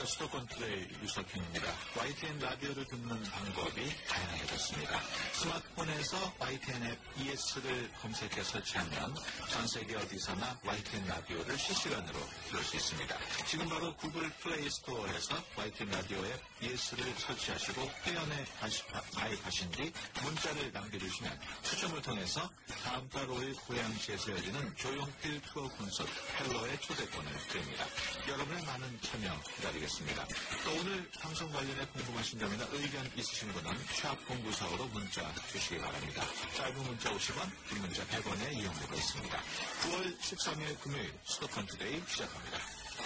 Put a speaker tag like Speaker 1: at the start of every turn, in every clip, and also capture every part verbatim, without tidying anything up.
Speaker 1: 안녕하십니까. 수도권 투데이 유석현입니다. 와이티엔 라디오를 듣는 방법이 다양해졌습니다. 스마트폰에서 와이티엔 앱 이에스를 검색해 설치하면 전 세계 어디서나 와이티엔 라디오를 실시간으로 들을 수 있습니다. 지금 바로 구글 플레이 스토어에서 와이티엔 라디오 앱 이에스를 설치하시고 회원에 가입하신 뒤 문자를 남겨주시면 추첨을 통해서 다음 달 오 일 고양시에서 열리는 조용필 투어 콘서트 헬로의 초대권을 드립니다. 여러분의 많은 참여 기다리겠습니다. 또 오늘 방송 관련해 궁금하신 점이나 의견 있으신 분은 샵 공구사오로 문자 주시기 바랍니다. 짧은 문자 오십 원, 긴 문자 백 원의 이용료가 있습니다. 구월 십삼일 금요일 수도권 투데이 시작합니다.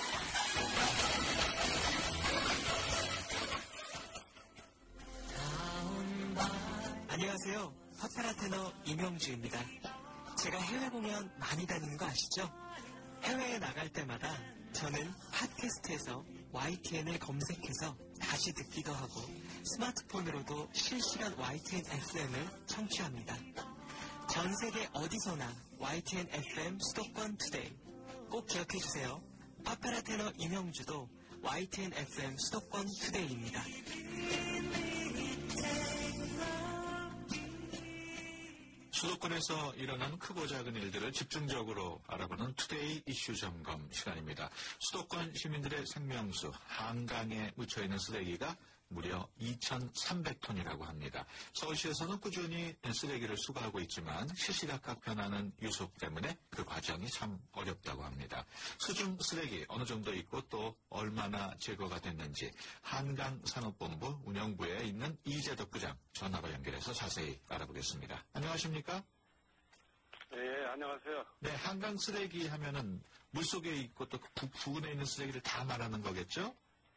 Speaker 2: 안녕하세요. 파페라 테너 이명주입니다. 제가 해외 공연 많이 다니는 거 아시죠? 해외에 나갈 때마다 저는 팟캐스트에서 와이티엔을 검색해서 다시 듣기도 하고 스마트폰으로도 실시간 와이티엔 에프엠을 청취합니다. 전 세계 어디서나 와이티엔 에프엠 수도권 투데이 꼭 기억해주세요. 파페라 테너 이명주도 와이티엔 에프엠 수도권 투데이입니다.
Speaker 1: 수도권에서 일어난 크고 작은 일들을 집중적으로 알아보는 투데이 이슈 점검 시간입니다. 수도권 시민들의 생명수 한강에 묻혀있는 쓰레기가 무려 이천삼백 톤이라고 합니다. 서울시에서는 꾸준히 쓰레기를 수거하고 있지만 시시각각 변하는 유속 때문에 그 과정이 참 어렵다고 합니다. 수중 쓰레기 어느 정도 있고 또 얼마나 제거가 됐는지 한강산업본부 운영부에 있는 이재덕 부장 전화로 연결해서 자세히 알아보겠습니다. 안녕하십니까?
Speaker 3: 네, 안녕하세요.
Speaker 1: 네, 한강 쓰레기 하면은 물속에 있고 또 부, 부근에 있는 쓰레기를 다 말하는 거겠죠?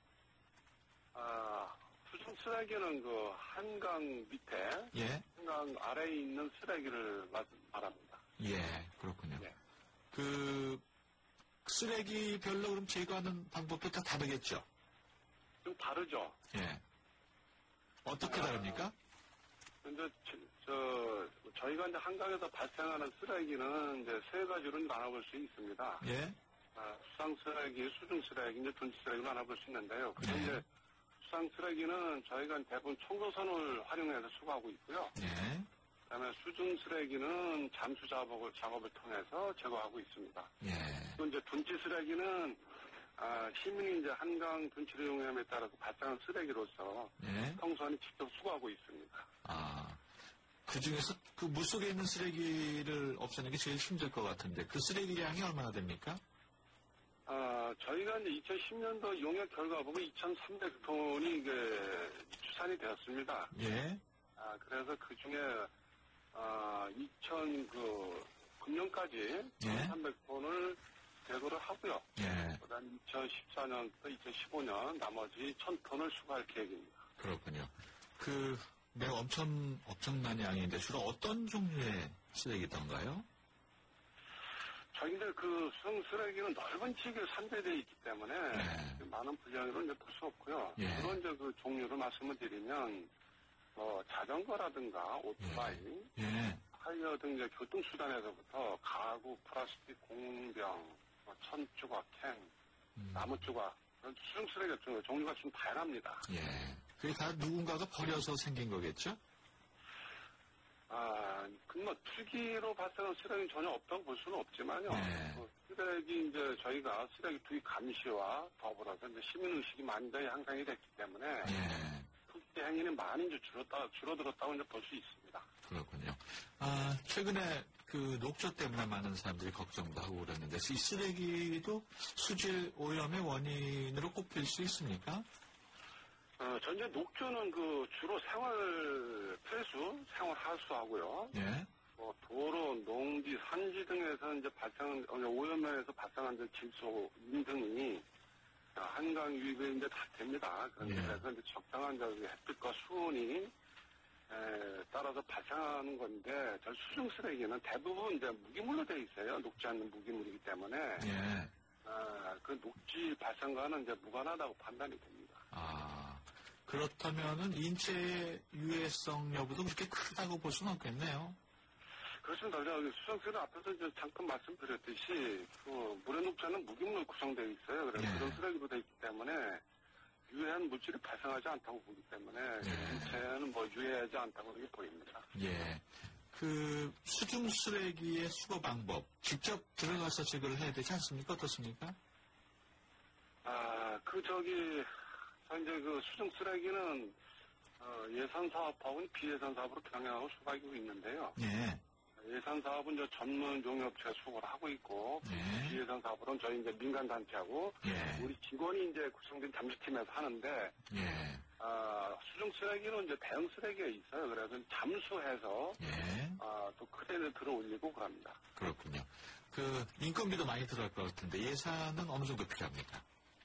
Speaker 3: 아, 수중 쓰레기는 그 한강 밑에,
Speaker 1: 예.
Speaker 3: 한강 아래에 있는 쓰레기를 말합니다.
Speaker 1: 예, 그렇군요.
Speaker 3: 예.
Speaker 1: 그 쓰레기별로 그럼 제거하는 방법도 다 다르겠죠?
Speaker 3: 좀 다르죠?
Speaker 1: 예. 어떻게
Speaker 3: 아,
Speaker 1: 다릅니까?
Speaker 3: 근데 저, 저, 저희가 이제 한강에서 발생하는 쓰레기는 이제 세 가지로 나눠볼 수 있습니다.
Speaker 1: 예.
Speaker 3: 아, 수상 쓰레기, 수중 쓰레기, 이제 둔치 쓰레기로 나눠볼 수 있는데요.
Speaker 1: 네.
Speaker 3: 그런데 수상 쓰레기는 저희가 대부분 청소선을 활용해서 수거하고 있고요.
Speaker 1: 예.
Speaker 3: 그다음에 수중 쓰레기는 잠수 작업을, 작업을 통해서 제거하고 있습니다.
Speaker 1: 예.
Speaker 3: 또 이제 둔치 쓰레기는 아, 시민이 이제 한강 둔치를 이용함에 따라서 발생한 쓰레기로서
Speaker 1: 예.
Speaker 3: 청소선이 직접 수거하고 있습니다.
Speaker 1: 아. 그 중에서 그 물속에 있는 쓰레기를 없애는 게 제일 힘들 것 같은데 그 쓰레기량이 얼마나 됩니까?
Speaker 3: 아, 저희가 이제 이천십 년도 용역 결과 보면 이천삼백 톤이 이게 추산이 되었습니다.
Speaker 1: 예.
Speaker 3: 아, 그래서 그 중에, 아, 이천, 그, 금년까지 이천삼백 톤을 제거를 하고요.
Speaker 1: 예.
Speaker 3: 그 다음 이천십사 년부터 이천십오 년 나머지 천 톤을 수거할 계획입니다.
Speaker 1: 그렇군요. 그, 매우 엄청, 엄청난 양인데 주로 어떤 종류의 쓰레기던가요?
Speaker 3: 저희들 그 수성 쓰레기는 넓은 지역에 산재되어 있기 때문에
Speaker 1: 네.
Speaker 3: 많은 분량으로 이제 볼 수 없고요.
Speaker 1: 예.
Speaker 3: 그런 이제 그 종류를 말씀을 드리면, 뭐, 자전거라든가 오토바이,
Speaker 1: 예.
Speaker 3: 타이어 등 이제 교통수단에서부터 가구, 플라스틱, 공병, 뭐 천 조각, 캔,
Speaker 1: 음.
Speaker 3: 나무 조각, 수중 쓰레기 같은 종류가 좀 다양합니다.
Speaker 1: 예. 그게 다 누군가가 버려서 생긴 거겠죠?
Speaker 3: 아, 그 뭐 투기로 발생한 쓰레기는 전혀 없다고 볼 수는 없지만요.
Speaker 1: 네.
Speaker 3: 뭐 쓰레기 이제 저희가 쓰레기 투기 감시와 더불어서 이제 시민 의식이 많이 더 향상이 됐기 때문에
Speaker 1: 예.
Speaker 3: 투기 행위는 많이 이제 줄었다 줄어들었다고 이제 볼 수 있습니다.
Speaker 1: 그렇군요. 아, 최근에 그 녹조 때문에 많은 사람들이 걱정도 하고 그랬는데 이 쓰레기도 수질 오염의 원인으로 꼽힐 수 있습니까?
Speaker 3: 어, 전체 녹조는 그 주로 생활 폐수, 생활 하수하고요.
Speaker 1: 예.
Speaker 3: 뭐 도로, 농지, 산지 등에서 이제 발생한 오염에서 발생한 이제 질소, 인 등이 한강 유입에 이제 다 됩니다.
Speaker 1: 예.
Speaker 3: 그래서 이제 적당한 이제 햇빛과 수온이 에, 따라서 발생하는 건데, 저 수중 쓰레기는 대부분 이제 무기물로 되어 있어요. 녹지 않는 무기물이기 때문에.
Speaker 1: 예.
Speaker 3: 아, 그 녹지 발생과는 이제 무관하다고 판단이 됩니다.
Speaker 1: 아, 그렇다면은 인체의 유해성 여부도 그렇게 크다고 볼 수는 없겠네요.
Speaker 3: 그렇습니다. 수정쓰레기 앞에서 이제 잠깐 말씀드렸듯이 그 물의 녹차는 무기물로 구성되어 있어요. 그래서
Speaker 1: 네.
Speaker 3: 그런 쓰레기로 되어 있기 때문에 유해한 물질이 발생하지 않다고 보기 때문에
Speaker 1: 예.
Speaker 3: 인체는 뭐 유해하지 않다고 그렇게 보입니다.
Speaker 1: 예. 그 수중 쓰레기의 수거 방법 직접 들어가서 제거를 해야 되지 않습니까? 어떻습니까?
Speaker 3: 아, 그 저기 현재 그 수중 쓰레기는 어, 예산 사업하고는 비예산 사업으로 병행하고 수거하고 있는데요.
Speaker 1: 예.
Speaker 3: 예산 사업은 저 전문 용역체 수거를 하고 있고
Speaker 1: 예.
Speaker 3: 비예산 사업으로는 저희 이제 민간 단체하고
Speaker 1: 예.
Speaker 3: 우리 직원이 이제 구성된 잠수팀에서 하는데
Speaker 1: 예.
Speaker 3: 아, 수중 쓰레기는 이제 대형 쓰레기가 있어요. 그래서 잠수해서
Speaker 1: 예.
Speaker 3: 아, 또 크레인을 들어 올리고 그럽니다.
Speaker 1: 그렇군요. 그 인건비도 많이 들어갈 것 같은데 예산은 어느 정도 필요합니까?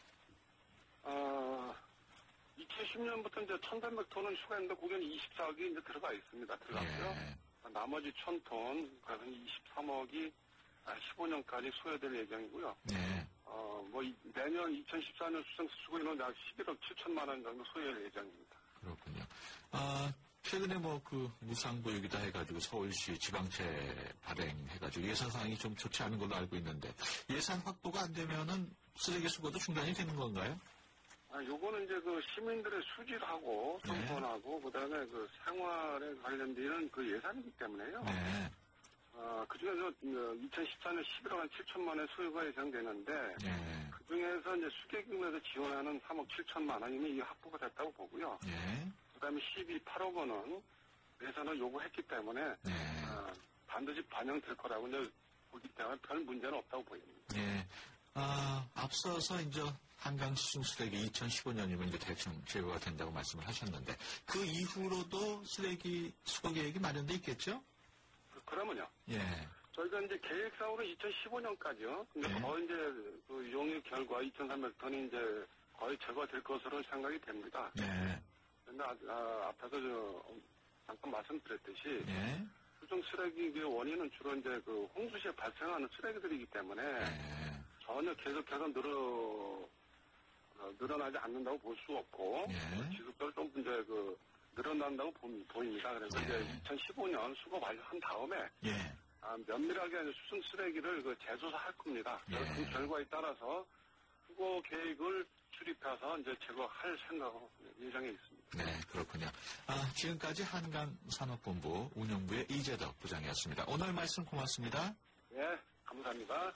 Speaker 3: 어, 이천십 년부터 이제 천삼백 톤은 휴가했는데 그게 이십사억이 이제 들어가 있습니다. 들어갔고요.
Speaker 1: 예.
Speaker 3: 나머지 천 톤, 그래서 이십삼억이 십오 년까지 소요될 예정이고요.
Speaker 1: 예.
Speaker 3: 어, 뭐, 이- 내년 이천십사 년 수정 수고인은 약 십일억 칠천만 원 정도 소요될 예정입니다.
Speaker 1: 그렇군요. 아, 최근에 뭐 그 무상보육이다 해가지고 서울시 지방채 발행해가지고 예산 상황이 좀 좋지 않은 걸로 알고 있는데 예산 확보가 안 되면은 쓰레기 수거도 중단이 되는 건가요?
Speaker 3: 아, 요거는 이제 그 시민들의 수질하고
Speaker 1: 네.
Speaker 3: 정권하고 그다음에 그 생활에 관련되는 그 예산이기 때문에요.
Speaker 1: 네.
Speaker 3: 어, 그 중에서 이천십사 년 십일억 한 칠천만 원 소요가 예상되는데
Speaker 1: 네.
Speaker 3: 그 중에서 이제 수계금에서 지원하는 삼억 칠천만 원이면 이게 확보가 됐다고 보고요.
Speaker 1: 네.
Speaker 3: 그다음에 십이, 팔억 원은 예산을 요구했기 때문에
Speaker 1: 네.
Speaker 3: 어, 반드시 반영될 거라고 이제 보기 때문에 별 문제는 없다고 보입니다.
Speaker 1: 네. 아, 앞서서 이제 한강 수중 쓰레기 이천십오 년이면 이제 대충 제거가 된다고 말씀을 하셨는데 그 이후로도 쓰레기 수거 계획이 마련돼 있겠죠?
Speaker 3: 그- 그러면요.
Speaker 1: 예.
Speaker 3: 저희가 이제 계획상으로 이천십오 년까지요. 근데
Speaker 1: 네.
Speaker 3: 거의 이제 그 용역 결과 이천삼백 톤이 이제 거의 제거될 것으로 생각이 됩니다.
Speaker 1: 네.
Speaker 3: 근데 아, 아, 앞에서 저 잠깐 말씀드렸듯이
Speaker 1: 예.
Speaker 3: 수중 쓰레기의 원인은 주로 이제 그 홍수시에 발생하는 쓰레기들이기 때문에
Speaker 1: 예.
Speaker 3: 전혀 계속해서 늘어 어, 늘어나지 않는다고 볼 수 없고
Speaker 1: 예.
Speaker 3: 지속적으로 좀 이제 그 늘어난다고 보, 보입니다. 그래서
Speaker 1: 예.
Speaker 3: 이제 이천십오 년 수거 완료한 다음에
Speaker 1: 예.
Speaker 3: 아, 면밀하게 수중 쓰레기를 그 재조사할 겁니다.
Speaker 1: 예.
Speaker 3: 그 결과에 따라서 수거 계획을 수립해서 이제 제거할 생각으로 예정에 있습니다.
Speaker 1: 네, 그렇군요. 아, 지금까지 한강산업본부 운영부의 이재덕 부장이었습니다. 오늘 말씀 고맙습니다.
Speaker 3: 예, 감사합니다.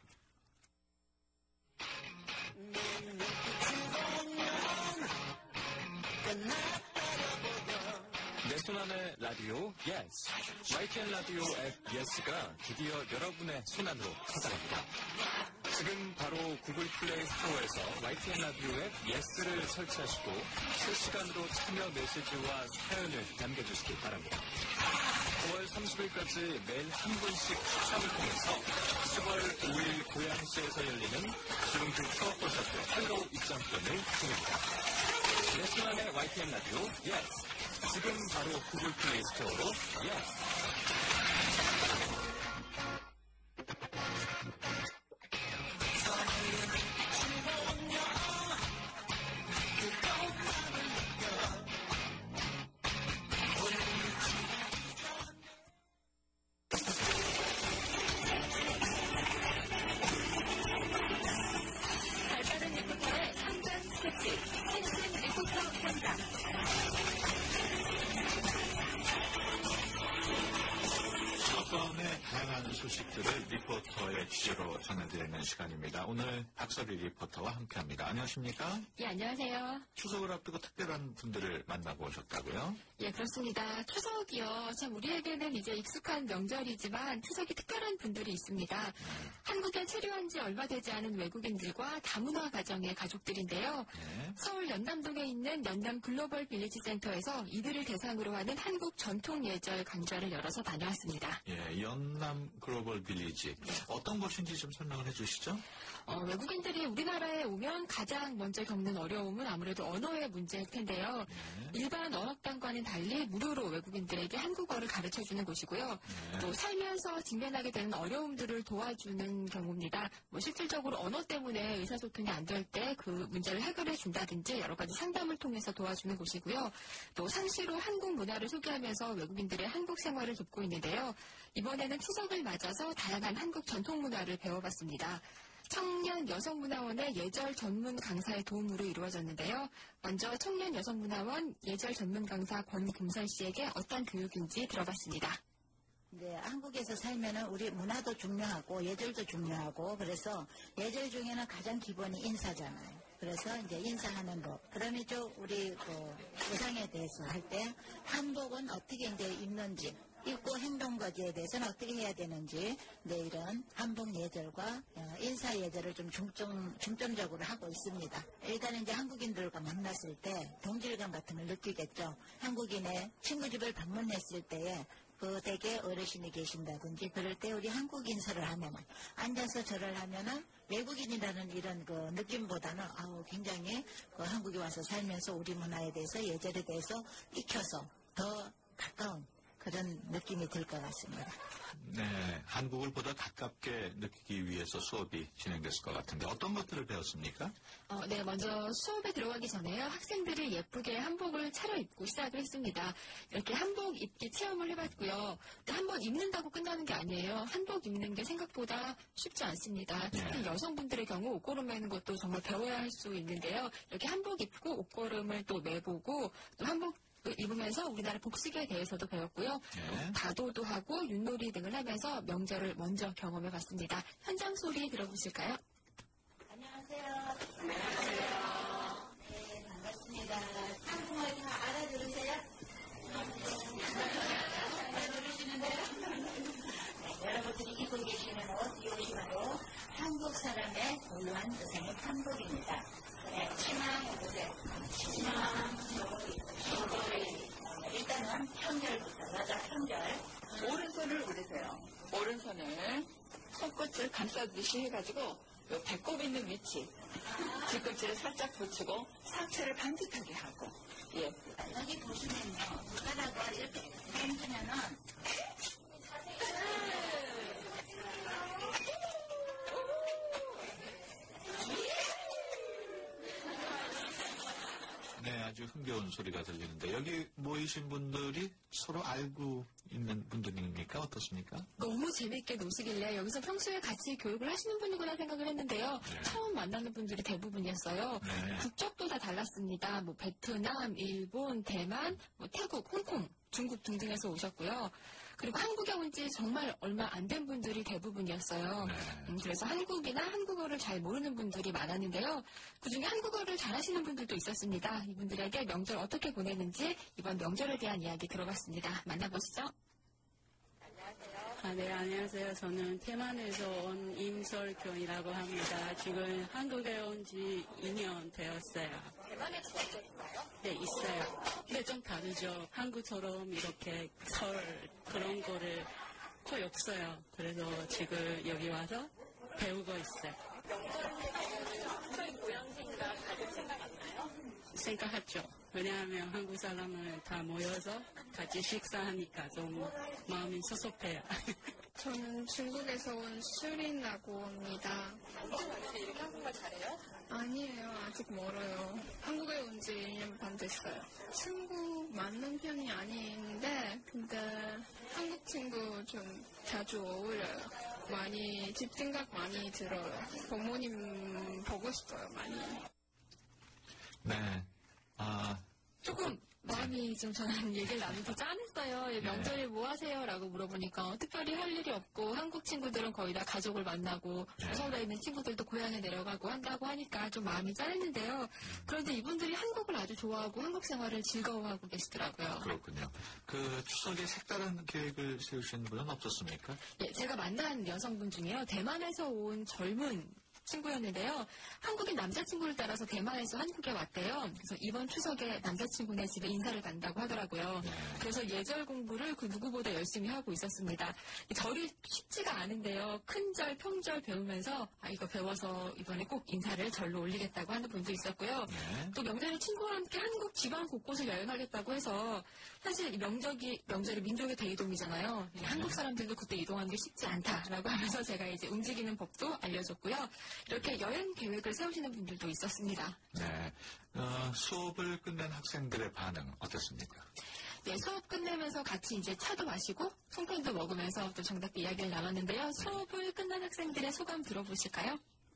Speaker 4: 내 손안의 라디오 예스. 와이티엔 라디오 앱 예스가 드디어 여러분의 손안으로 찾아갑니다. 지금 바로 구글 플레이 스토어에서 와이티엔 라디오 앱 예스를 설치하시고 실시간으로 참여 메시지와 사연을 남겨주시기 바랍니다. 구월 삼십일까지 매일 한 분씩 추첨을 통해서 시월 오일 고양시에서 열리는 주름길 추억 콘서트 헬로 입장권을 드립니다. 내 손안의 와이티엔 라디오 예스. 지금 바로 구글 플레이 스토어로 예스.
Speaker 5: 발빠른 리포터의 현장 스케치, 신신 리포터 현장.
Speaker 1: 사건의 다양한 소식들을 리포터의 취재로 전해드리는 시간입니다. 오늘 박서리 리포터와 함께합니다. 안녕하십니까?
Speaker 5: 예, 안녕하세요.
Speaker 1: 추석을 앞두고 특별한 분들을 만나고 오셨다고요?
Speaker 5: 예, 그렇습니다. 추석이요. 참 우리에게는 이제 익숙한 명절이지만 추석이 특별한 분들이 있습니다. 한국에 체류한 지 얼마 되지 않은 외국인들과 다문화 가정의 가족들인데요.
Speaker 1: 네.
Speaker 5: 서울 연남동에 있는 연남 글로벌 빌리지 센터에서 이들을 대상으로 하는 한국 전통 예절 강좌를 열어서 다녀왔습니다.
Speaker 1: 예, 연남 글로벌 빌리지. 어떤 것인지 좀 설명을 해주시죠?
Speaker 5: 어, 외국인들이 우리나라에 오면 가장 먼저 겪는 어려움은 아무래도 언어의 문제일 텐데요.
Speaker 1: 네.
Speaker 5: 일반 어학당과는 달리 무료로 외국인들에게 한국어를 가르쳐주는 곳이고요.
Speaker 1: 네.
Speaker 5: 또 살면서 직면하게 되는 어려움들을 도와주는 경우입니다. 뭐 실질적으로 언어 때문에 의사소통이 안 될 때 그 문제를 해결해 준다든지 여러 가지 상담을 통해서 도와주는 곳이고요. 또 상시로 한국 문화를 소개하면서 외국인들의 한국 생활을 돕고 있는데요. 이번에는 추석을 맞아서 다양한 한국 전통 문화를 배워봤습니다. 청년 여성문화원의 예절 전문 강사의 도움으로 이루어졌는데요. 먼저 청년 여성문화원 예절 전문 강사 권금선 씨에게 어떤 교육인지 들어봤습니다.
Speaker 6: 이제 한국에서 살면은 우리 문화도 중요하고 예절도 중요하고 그래서 예절 중에는 가장 기본이 인사잖아요. 그래서 이제 인사하는 법. 그다음에 좀 우리 그 의상에 대해서 할 때 한복은 어떻게 이제 입는지, 입고 행동 거지에 대해서는 어떻게 해야 되는지, 네, 이런 한복 예절과 인사 예절을 좀 중점 중점적으로 하고 있습니다. 일단은 이제 한국인들과 만났을 때 동질감 같은 걸 느끼겠죠. 한국인의 친구 집을 방문했을 때에 그 댁에 어르신이 계신다든지 그럴 때 우리 한국 인사를 하면은 앉아서 절을 하면은 외국인이라는 이런 그 느낌보다는 아우 굉장히 그 한국에 와서 살면서 우리 문화에 대해서 예절에 대해서 익혀서 더 가까운 그런 느낌이 들 것 같습니다.
Speaker 1: 네, 한국을 보다 가깝게 느끼기 위해서 수업이 진행됐을 것 같은데 어떤 것들을 배웠습니까?
Speaker 5: 어, 네, 먼저 수업에 들어가기 전에요. 학생들이 예쁘게 한복을 차려입고 시작을 했습니다. 이렇게 한복 입기 체험을 해봤고요. 한번 입는다고 끝나는 게 아니에요. 한복 입는 게 생각보다 쉽지 않습니다. 특히 네. 여성분들의 경우 옷걸음 매는 것도 정말 배워야 할 수 있는데요. 이렇게 한복 입고 옷걸음을 또 매보고 또 한복 입으면서 우리나라 복식에 대해서도 배웠고요.
Speaker 1: 네.
Speaker 5: 다도도 하고 윷놀이 등을 하면서 명절을 먼저 경험해봤습니다. 현장 소리 들어보실까요?
Speaker 6: 안녕하세요. 안녕하세요. 네, 반갑습니다. 한국말 다 알아들으세요? 알아들으시는데요? 네, 여러분들이 입고 계시는 옷, 이 옷이 바로 한국 사람의 고유한 의상의 한복입니다. 네, 치마 보세요. 치마, 저고리, 일단은 평절부터, 여자 평절.
Speaker 7: 오른손을 올리세요. 오른손을 손끝을 감싸듯이 해가지고 요 배꼽 있는 위치, 뒤꿈치를 살짝 붙이고 상체를 반듯하게 하고. 예.
Speaker 6: 여기 보시면요, 손가락을 이렇게 당기면은
Speaker 1: 네, 아주 흥겨운 소리가 들리는데 여기 모이신 분들이 서로 알고 있는 분들입니까? 어떻습니까?
Speaker 5: 너무 재밌게 노시길래 여기서 평소에 같이 교육을 하시는 분이구나 생각을 했는데요.
Speaker 1: 네.
Speaker 5: 처음 만나는 분들이 대부분이었어요.
Speaker 1: 네.
Speaker 5: 국적도 다 달랐습니다. 뭐 베트남, 일본, 대만, 뭐 태국, 홍콩, 중국 등등에서 오셨고요. 그리고 한국에 온 지 정말 얼마 안 된 분들이 대부분이었어요.
Speaker 1: 네.
Speaker 5: 음, 그래서 한국이나 한국어를 잘 모르는 분들이 많았는데요. 그중에 한국어를 잘하시는 분들도 있었습니다. 이분들에게 명절 어떻게 보내는지 이번 명절에 대한 이야기 들어봤습니다. 만나보시죠.
Speaker 8: 아, 네, 안녕하세요. 저는 대만에서 온 임설경이라고 합니다. 지금 한국에 온 지 이 년 되었어요.
Speaker 5: 대만에도 명절인가요?
Speaker 8: 네, 있어요. 근데 좀 다르죠. 한국처럼 이렇게 설 그런 거를 거의 없어요. 그래서 지금 여기 와서 배우고 있어요.
Speaker 5: 명절 모양 생각, 가족 생각 안 나요?
Speaker 8: 생각하죠. 왜냐하면 한국 사람을 다 모여서 같이 식사하니까 좀 마음이 섭섭해요.
Speaker 9: 저는 중국에서 온 슈린이라고 합니다.
Speaker 5: 엄청 많은데 이렇게 한국말 잘해요?
Speaker 9: 아니에요. 아직 멀어요. 한국에 온 지 일 년 반 됐어요. 친구 많은 편이 아닌데 근데 한국 친구 좀 자주 어울려요. 많이 집 생각 많이 들어요. 부모님 보고 싶어요. 많이.
Speaker 1: 네. 아,
Speaker 5: 조금 마음이 좀 저는 얘기를 나누면서 짠했어요. 예, 명절에 뭐 하세요? 라고 물어보니까 특별히 할 일이 없고 한국 친구들은 거의 다 가족을 만나고
Speaker 1: 네.
Speaker 5: 서울에 있는 친구들도 고향에 내려가고 한다고 하니까 좀 마음이 짠했는데요. 그런데 이분들이 한국을 아주 좋아하고 한국 생활을 즐거워하고 계시더라고요.
Speaker 1: 그렇군요. 그 추석에 색다른 계획을 세우신 분은 없었습니까?
Speaker 5: 예, 제가 만난 여성분 중에요. 대만에서 온 젊은 친구였는데요. 한국인 남자친구를 따라서 대만에서 한국에 왔대요. 그래서 이번 추석에 남자친구네 집에 인사를 간다고 하더라고요.
Speaker 1: 네.
Speaker 5: 그래서 예절 공부를 그 누구보다 열심히 하고 있었습니다. 절이 쉽지가 않은데요. 큰절, 평절 배우면서 아 이거 배워서 이번에 꼭 인사를 절로 올리겠다고 하는 분도 있었고요.
Speaker 1: 네.
Speaker 5: 또 명절에 친구와 함께 한국 지방 곳곳을 여행하겠다고 해서 사실 이 명절이 명절이 민족의 대이동이잖아요.
Speaker 1: 네.
Speaker 5: 한국 사람들도 그때 이동하는 게 쉽지 않다라고 하면서 제가 이제 움직이는 법도 알려줬고요. 이렇게 여행 계획을 세우시는 분들도 있었습니다.
Speaker 1: 네. 어, 수업을 끝낸 학생들의 반응 어땠습니까?
Speaker 5: 네, 수업 끝내면서 같이 이제 차도 마시고 송편도 먹으면서 또 정답게 이야기를 나눴는데요. 수업을 끝난 학생들의 소감 들어보실까요?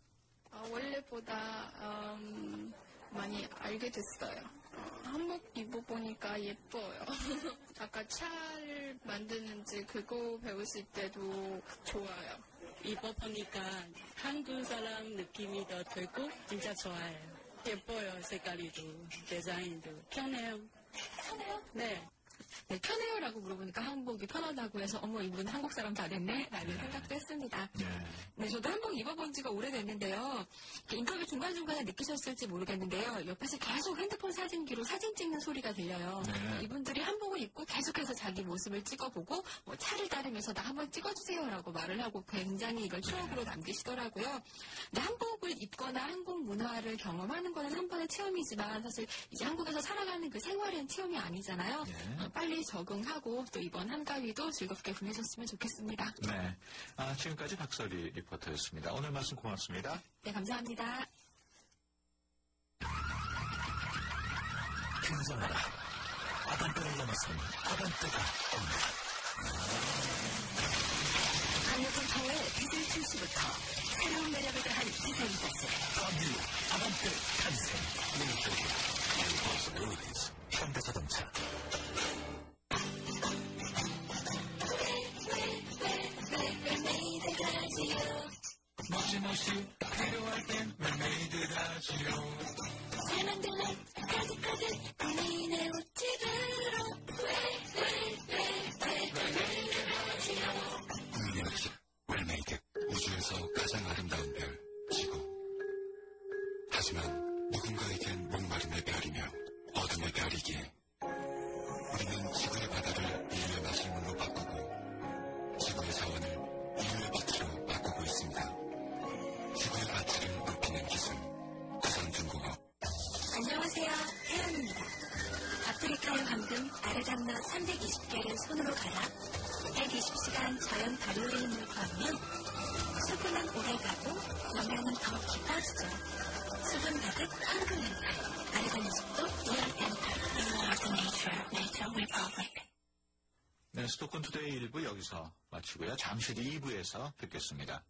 Speaker 9: 어, 원래보다 음, 많이 알게 됐어요. 어, 한복 입어보니까 예뻐요. 아까 차를 만드는지 그거 배웠을 때도 좋아요.
Speaker 8: 입어보니까 한국 사람 느낌이 더 들고 진짜 좋아요. 예뻐요. 색깔이도 디자인도 편해요.
Speaker 5: 편해요?
Speaker 8: 네.
Speaker 5: 네, 편해요라고 물어보니까 한복이 편하다고 해서 어머 이분 한국 사람 다 됐네 라는 생각도 했습니다.
Speaker 1: 네.
Speaker 5: 네, 저도 한복 입어본 지가 오래됐는데요. 인터뷰 중간중간에 느끼셨을지 모르겠는데요. 옆에서 계속 핸드폰 사진기로 사진 찍는 소리가 들려요.
Speaker 1: 네.
Speaker 5: 이분들이 한복을 입고 계속해서 자기 모습을 찍어보고 뭐 차를 따르면서 나 한번 찍어주세요라고 말을 하고 굉장히 이걸 추억으로 남기시더라고요. 근데 한복을 입거나 한국 문화를 경험하는 거는 한 번의 체험이지만 사실 이제 한국에서 살아가는 그 생활은 체험이 아니잖아요.
Speaker 1: 네.
Speaker 5: 어, 빨리 적응하고 또 이번 한가위도 즐겁게 보내셨으면 좋겠습니다.
Speaker 1: 네. 아, 지금까지 박설희 리포터였습니다. 오늘 말씀 고맙습니다.
Speaker 5: 네, 감사합니다.
Speaker 10: 괜찮아라. 아반떼를 넘어선 아반떼가 온다.
Speaker 5: 강력한 파워의 디젤 출시부터 새로운 매력을 더한 디자인까지
Speaker 10: 더뉴 아반떼 탄생. New Possibilities. 현대자동차.
Speaker 1: 머시머시 필요할 땐 멜메이드 하지요.
Speaker 5: 잘 만들면 가득가득 국민의 옷집으로 멜메이드 하지요.
Speaker 10: 국민의 옷집 웰메이드. 우주에서 가장 아름다운 별 지구. 하지만 누군가에겐 목마름의 별이며 어둠의 별이기에 우리는 지구의 바다를 인류의 마실물로 바꾸고 지구의 자원을 인류의 빛으로 바꾸고 있습니다. 지구의 가치를 높이는 기술 구성중공업.
Speaker 5: 안녕하세요. 혜연입니다. 아프리카의 황금 아르간나 삼백이십 개를 손으로 갈아 백이십 시간 자연 발효의 힘을 더하면 수분은 오래가고 영양은 더 깊어지죠. 수분 가득 황금 멘탈 아르간나식도 리얼 멘탈 Real Nature Nature Republic.
Speaker 1: 네, 수도권 투데이 일 부 여기서 마치고요. 잠시 뒤 이 부에서 뵙겠습니다.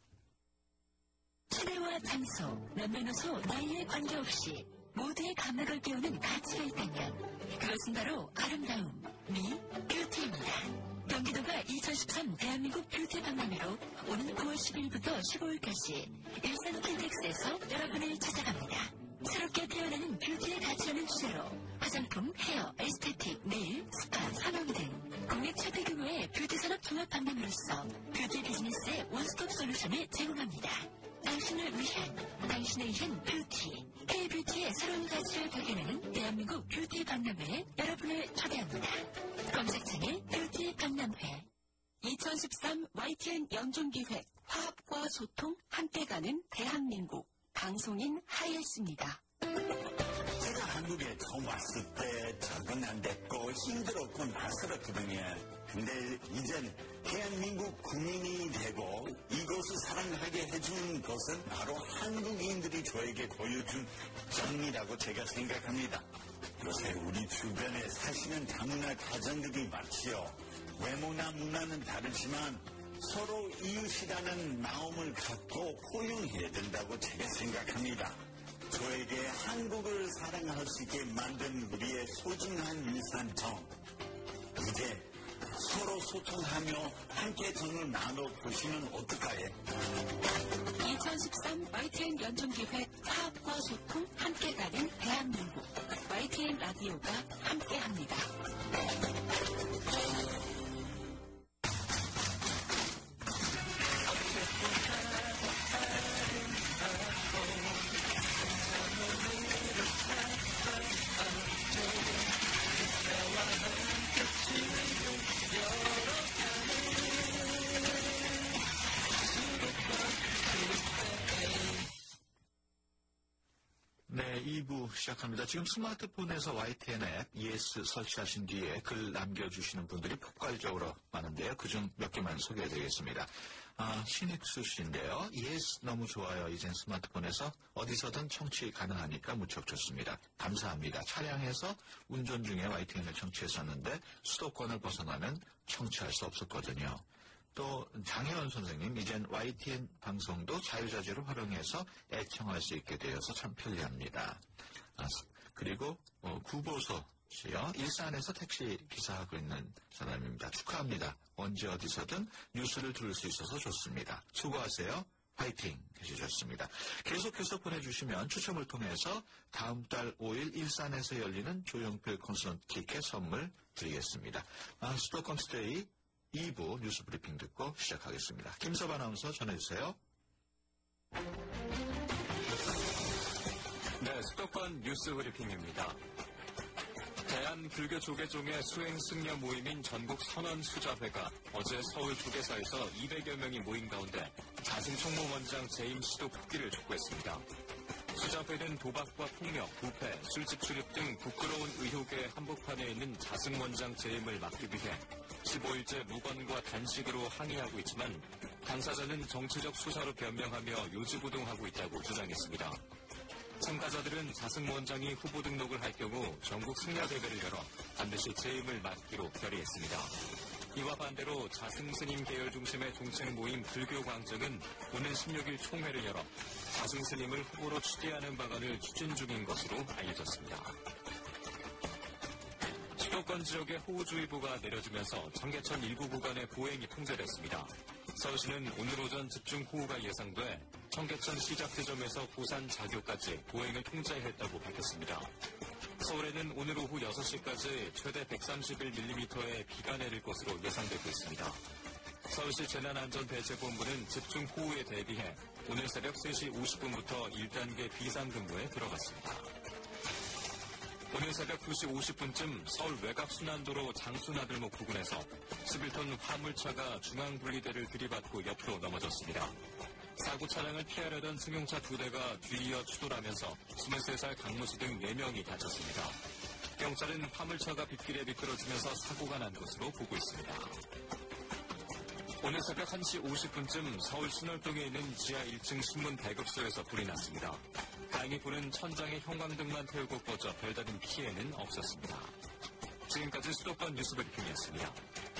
Speaker 5: 시대와 장소, 남녀노소, 나이에 관계없이 모두의 감각을 깨우는 가치가 있다면 그것은 바로 아름다움, 미, 뷰티입니다. 경기도가 이천십삼 대한민국 뷰티 박람회로 오는 구월 십일부터 십오일까지 일산 킨텍스에서 여러분을 찾아갑니다. 새롭게 태어나는 뷰티의 가치라는 주제로 화장품, 헤어, 에스테틱, 네일, 스파, 사망 등 국내 최대 규모의 뷰티 산업 종합 박람회로서 뷰티 비즈니스의 원스톱 솔루션을 제공합니다. 당신을 위한, 당신을 위한 뷰티, K-뷰티의 새로운 가치를 발견하는 대한민국 뷰티 박람회에 여러분을 초대합니다. 검색창에 뷰티 박람회. 이천십삼 와이티엔 연중기획 화합과 소통 함께 가는 대한민국 방송인 하이에스입니다.
Speaker 11: 제가 한국에 처음 왔을 때 적응 안 됐고 힘들었고 낯설었거든요. 근데 이젠 대한민국 국민이 되고 이곳을 사랑하게 해준 것은 바로 한국인들이 저에게 보여준 정이라고 제가 생각합니다. 요새 우리 주변에 사시는 다문화 가정들이 많지요. 외모나 문화는 다르지만 서로 이웃이라는 마음을 갖고 포용해야 된다고 제가 생각합니다. 저에게 한국을 사랑할 수 있게 만든 우리의 소중한 유산 정. 이제 서로 소통하며 함께 정을 나눠보시면 어떨까요?
Speaker 5: 이천십삼 와이티엔 연중기획 화합과 소통 함께 가는 대한민국 와이티엔 라디오가 함께합니다.
Speaker 1: 네, 이 부 시작합니다. 지금 스마트폰에서 와이티엔 앱 이에스 설치하신 뒤에 글 남겨주시는 분들이 폭발적으로 많은데요. 그중 몇 개만 소개해드리겠습니다. 아, 신익수 씨인데요. 이에스 너무 좋아요. 이젠 스마트폰에서 어디서든 청취 가능하니까 무척 좋습니다. 감사합니다. 차량에서 운전 중에 와이티엔을 청취했었는데 수도권을 벗어나면 청취할 수 없었거든요. 또 장혜원 선생님, 이젠 와이티엔 방송도 자유자재로 활용해서 애청할 수 있게 되어서 참 편리합니다. 아, 그리고 어, 구보소 씨요. 일산에서 택시 기사하고 있는 사람입니다. 축하합니다. 언제 어디서든 뉴스를 들을 수 있어서 좋습니다. 수고하세요. 화이팅 해주셨습니다. 계속해서 보내주시면 추첨을 통해서 다음 달 오 일 일산에서 열리는 조용필 콘서트 티켓 선물 드리겠습니다. 아, 수도권 투데이 이 부 뉴스 브리핑 듣고 시작하겠습니다. 김섭 아나운서 전해주세요.
Speaker 4: 네, 수도권 뉴스 브리핑입니다. 대한불교조계종의 수행승려 모임인 전국선언수자회가 어제 서울 조계사에서 이백여 명이 모인 가운데 자승총무원장 재임 시도 복귀를 촉구했습니다. 수자회는 도박과 폭력, 부패, 술집 출입 등 부끄러운 의혹의 한복판에 있는 자승원장 재임을 막기 위해 십오 일째 무건과 단식으로 항의하고 있지만 당사자는 정치적 수사로 변명하며 요지부동하고 있다고 주장했습니다. 참가자들은 자승 원장이 후보 등록을 할 경우 전국 승려 대회를 열어 반드시 재임을 막기로 결의했습니다. 이와 반대로 자승 스님 계열 중심의 종책 모임 불교광정은 오는 십육 일 총회를 열어 자승 스님을 후보로 추대하는 방안을 추진 중인 것으로 알려졌습니다. 수도권 지역에 호우주의보가 내려지면서 청계천 일부 구간의 보행이 통제됐습니다. 서울시는 오늘 오전 집중호우가 예상돼 청계천 시작 지점에서 부산 자교까지 보행을 통제했다고 밝혔습니다. 서울에는 오늘 오후 여섯 시까지 최대 백삼십일 밀리미터의 비가 내릴 것으로 예상되고 있습니다. 서울시 재난안전대책본부는 집중호우에 대비해 오늘 새벽 세 시 오십 분부터 일 단계 비상근무에 들어갔습니다. 오늘 새벽 두 시 오십 분쯤 서울 외곽순환도로 장수나들목 부근에서 십일 톤 화물차가 중앙분리대를 들이받고 옆으로 넘어졌습니다. 사고 차량을 피하려던 승용차 두 대가 뒤이어 추돌하면서 스물세 살 강모씨 등 네 명이 다쳤습니다. 경찰은 화물차가 빗길에 미끄러지면서 사고가 난 것으로 보고 있습니다. 오늘 새벽 한 시 오십 분쯤 서울 신월동에 있는 지하 일 층 신문 배급소에서 불이 났습니다. 다행히 불은 천장에 형광등만 태우고 꺼져 별다른 피해는 없었습니다. 지금까지 수도권 뉴스 브리핑이었습니다.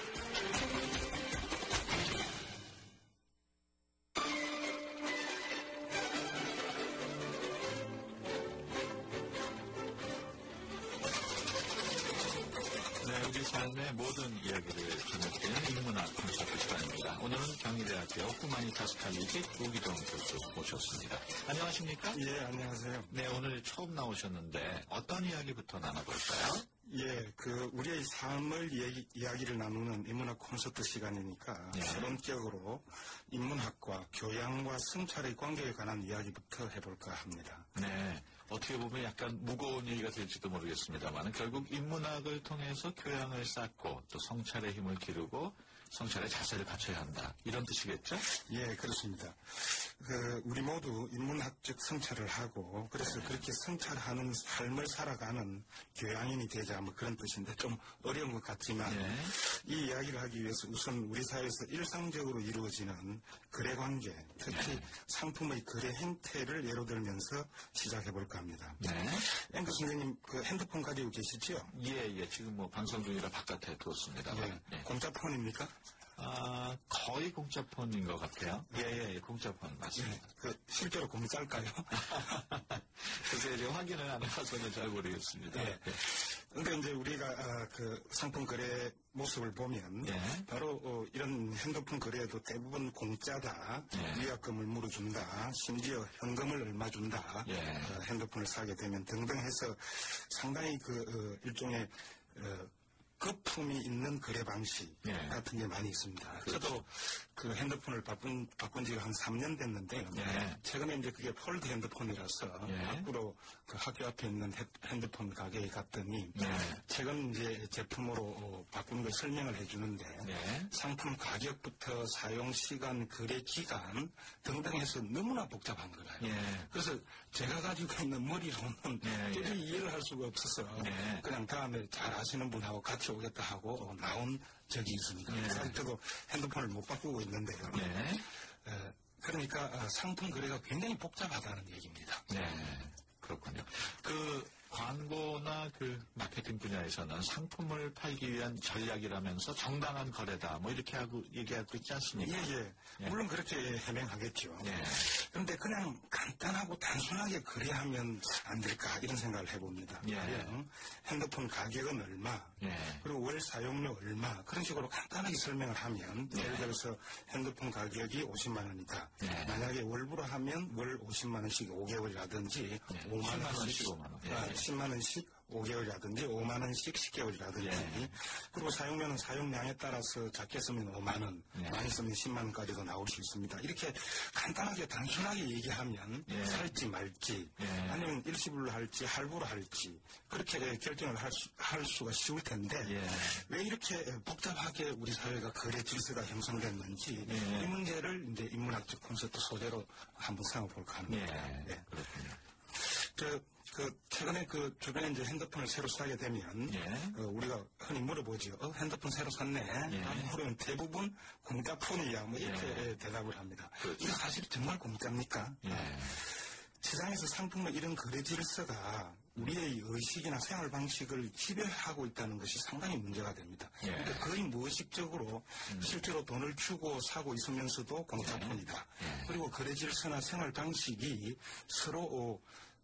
Speaker 1: 네, 우리 삶의 모든 이야기를 전해드리는 인문학 콘서트 시간입니다. 오늘은 경희대학교 후마니타스 칼리지 우기동 교수 모셨습니다. 안녕하십니까?
Speaker 12: 예, 안녕하세요.
Speaker 1: 네, 오늘 처음 나오셨는데 어떤 이야기부터 나눠볼까요?
Speaker 12: 예, 그 우리의 삶을 이야기, 이야기를 나누는 인문학 콘서트 시간이니까
Speaker 1: 예.
Speaker 12: 서론적으로 인문학과 교양과 성찰의 관계에 관한 이야기부터 해볼까 합니다.
Speaker 1: 네, 어떻게 보면 약간 무거운 얘기가 될지도 모르겠습니다만 결국 인문학을 통해서 교양을 쌓고 또 성찰의 힘을 기르고 성찰의 자세를 갖춰야 한다. 이런 뜻이겠죠?
Speaker 12: 예, 그렇습니다. 그 우리 모두 인문학적 성찰을 하고 그래서
Speaker 1: 네.
Speaker 12: 그렇게 성찰하는 삶을 살아가는 교양인이 되자 뭐 그런 뜻인데 좀 어려운 것 같지만
Speaker 1: 네.
Speaker 12: 이 이야기를 하기 위해서 우선 우리 사회에서 일상적으로 이루어지는 거래관계, 특히 네. 상품의 거래 행태를 예로 들면서 시작해볼까 합니다.
Speaker 1: 네.
Speaker 12: 앵커 선생님 그 핸드폰 가지고 계시죠?
Speaker 1: 예, 예. 지금 뭐 방송 중이라 바깥에 두었습니다.
Speaker 12: 예. 네. 공짜폰입니까?
Speaker 1: 아, 거의 공짜폰인 것 같아요. 예, 예, 예. 공짜폰 맞습니다.
Speaker 12: 네. 그 실제로 공짜일까요?
Speaker 1: 그래서 이제 확인을 안 해봐서는 잘 모르겠습니다.
Speaker 12: 네. 그러니까 이제 우리가 아, 그 상품 거래 모습을 보면
Speaker 1: 예.
Speaker 12: 바로 어, 이런 핸드폰 거래에도 대부분 공짜다,
Speaker 1: 예.
Speaker 12: 위약금을 물어준다, 심지어 현금을 얼마 준다,
Speaker 1: 예.
Speaker 12: 어, 핸드폰을 사게 되면 등등 해서 상당히 그 어, 일종의 어, 거품이 있는 거래 방식
Speaker 1: 예.
Speaker 12: 같은 게 많이 있습니다.
Speaker 1: 그렇죠.
Speaker 12: 저도 그 핸드폰을 바꾼, 바꾼 지가 한 삼 년 됐는데요.
Speaker 1: 예.
Speaker 12: 최근에 이제 그게 폴드 핸드폰이라서
Speaker 1: 예.
Speaker 12: 밖으로 그 학교 앞에 있는 핸드폰 가게에 갔더니
Speaker 1: 예.
Speaker 12: 최근 이제 제품으로 어, 바꾸는 걸 설명을 해주는데
Speaker 1: 예.
Speaker 12: 상품 가격부터 사용 시간, 거래 기간 등등 해서 너무나 복잡한 거예요.
Speaker 1: 예.
Speaker 12: 그래서 제가 가지고 있는 머리로는
Speaker 1: 예.
Speaker 12: 도저히 이해를 할 수가 없어서
Speaker 1: 예.
Speaker 12: 그냥 다음에 잘 아시는 분하고 같이 오겠다 하고 나온 적이 있습니다.
Speaker 1: 예.
Speaker 12: 그래서 저도 핸드폰을 못 바꾸고 있는데요.
Speaker 1: 네.
Speaker 12: 에, 그러니까 상품 거래가 굉장히 복잡하다는 얘기입니다.
Speaker 1: 네. 그렇군요. 그 광고나 그 마케팅 분야에서는 상품을 팔기 위한 전략이라면서 정당한 거래다 뭐 이렇게 하고 얘기하고 있지 않습니까?
Speaker 12: 예, 예.
Speaker 1: 예.
Speaker 12: 물론 그렇게 해명하겠죠.
Speaker 1: 예.
Speaker 12: 그런데 그냥 간단하고 단순하게 거래하면 안 될까 이런 생각을 해봅니다.
Speaker 1: 예.
Speaker 12: 가령 핸드폰 가격은 얼마,
Speaker 1: 예.
Speaker 12: 그리고 월 사용료 얼마 그런 식으로 간단하게 설명을 하면
Speaker 1: 예.
Speaker 12: 예를 들어서 핸드폰 가격이 오십만 원이다.
Speaker 1: 예.
Speaker 12: 만약에 월부로 하면 월 오십만 원씩 오 개월이라든지
Speaker 1: 예.
Speaker 12: 오만
Speaker 1: 십만
Speaker 12: 원씩
Speaker 1: 원씩 오만 원. 예.
Speaker 12: 아, 십만 원씩 오 개월이라든지 오만 원씩 십 개월이라든지
Speaker 1: 예.
Speaker 12: 그리고 사용료는 사용량에 따라서 작게 쓰면 오만 원,
Speaker 1: 예.
Speaker 12: 많이 쓰면 십만 원까지도 나올 수 있습니다. 이렇게 간단하게 단순하게 얘기하면
Speaker 1: 예.
Speaker 12: 살지 말지
Speaker 1: 예.
Speaker 12: 아니면 일시불로 할지 할부로 할지 그렇게 결정을 할, 수, 할 수가 쉬울 텐데
Speaker 1: 예.
Speaker 12: 왜 이렇게 복잡하게 우리 사회가 거래 질서가 형성됐는지
Speaker 1: 예.
Speaker 12: 이 문제를 이제 인문학적 콘서트 소재로 한번 삼아볼까 합니다.
Speaker 1: 예.
Speaker 12: 예.
Speaker 1: 그렇군요.
Speaker 12: 그, 그, 최근에 그 주변에 이제 핸드폰을 새로 사게 되면,
Speaker 1: 예.
Speaker 12: 어, 우리가 흔히 물어보죠. 어, 핸드폰 새로 샀네.
Speaker 1: 예.
Speaker 12: 그러면 대부분 공짜 폰이야. 뭐 이렇게
Speaker 1: 예.
Speaker 12: 대답을 합니다.
Speaker 1: 그렇죠.
Speaker 12: 이거 사실 정말 공짜입니까?
Speaker 1: 예.
Speaker 12: 시장에서 상품의 이런 거래 질서가 우리의 의식이나 생활 방식을 지배하고 있다는 것이 상당히 문제가 됩니다.
Speaker 1: 예.
Speaker 12: 그러니까 거의 무의식적으로
Speaker 1: 음.
Speaker 12: 실제로 돈을 주고 사고 있으면서도 공짜폰이다.
Speaker 1: 예.
Speaker 12: 그리고 거래 질서나 생활 방식이 서로 어,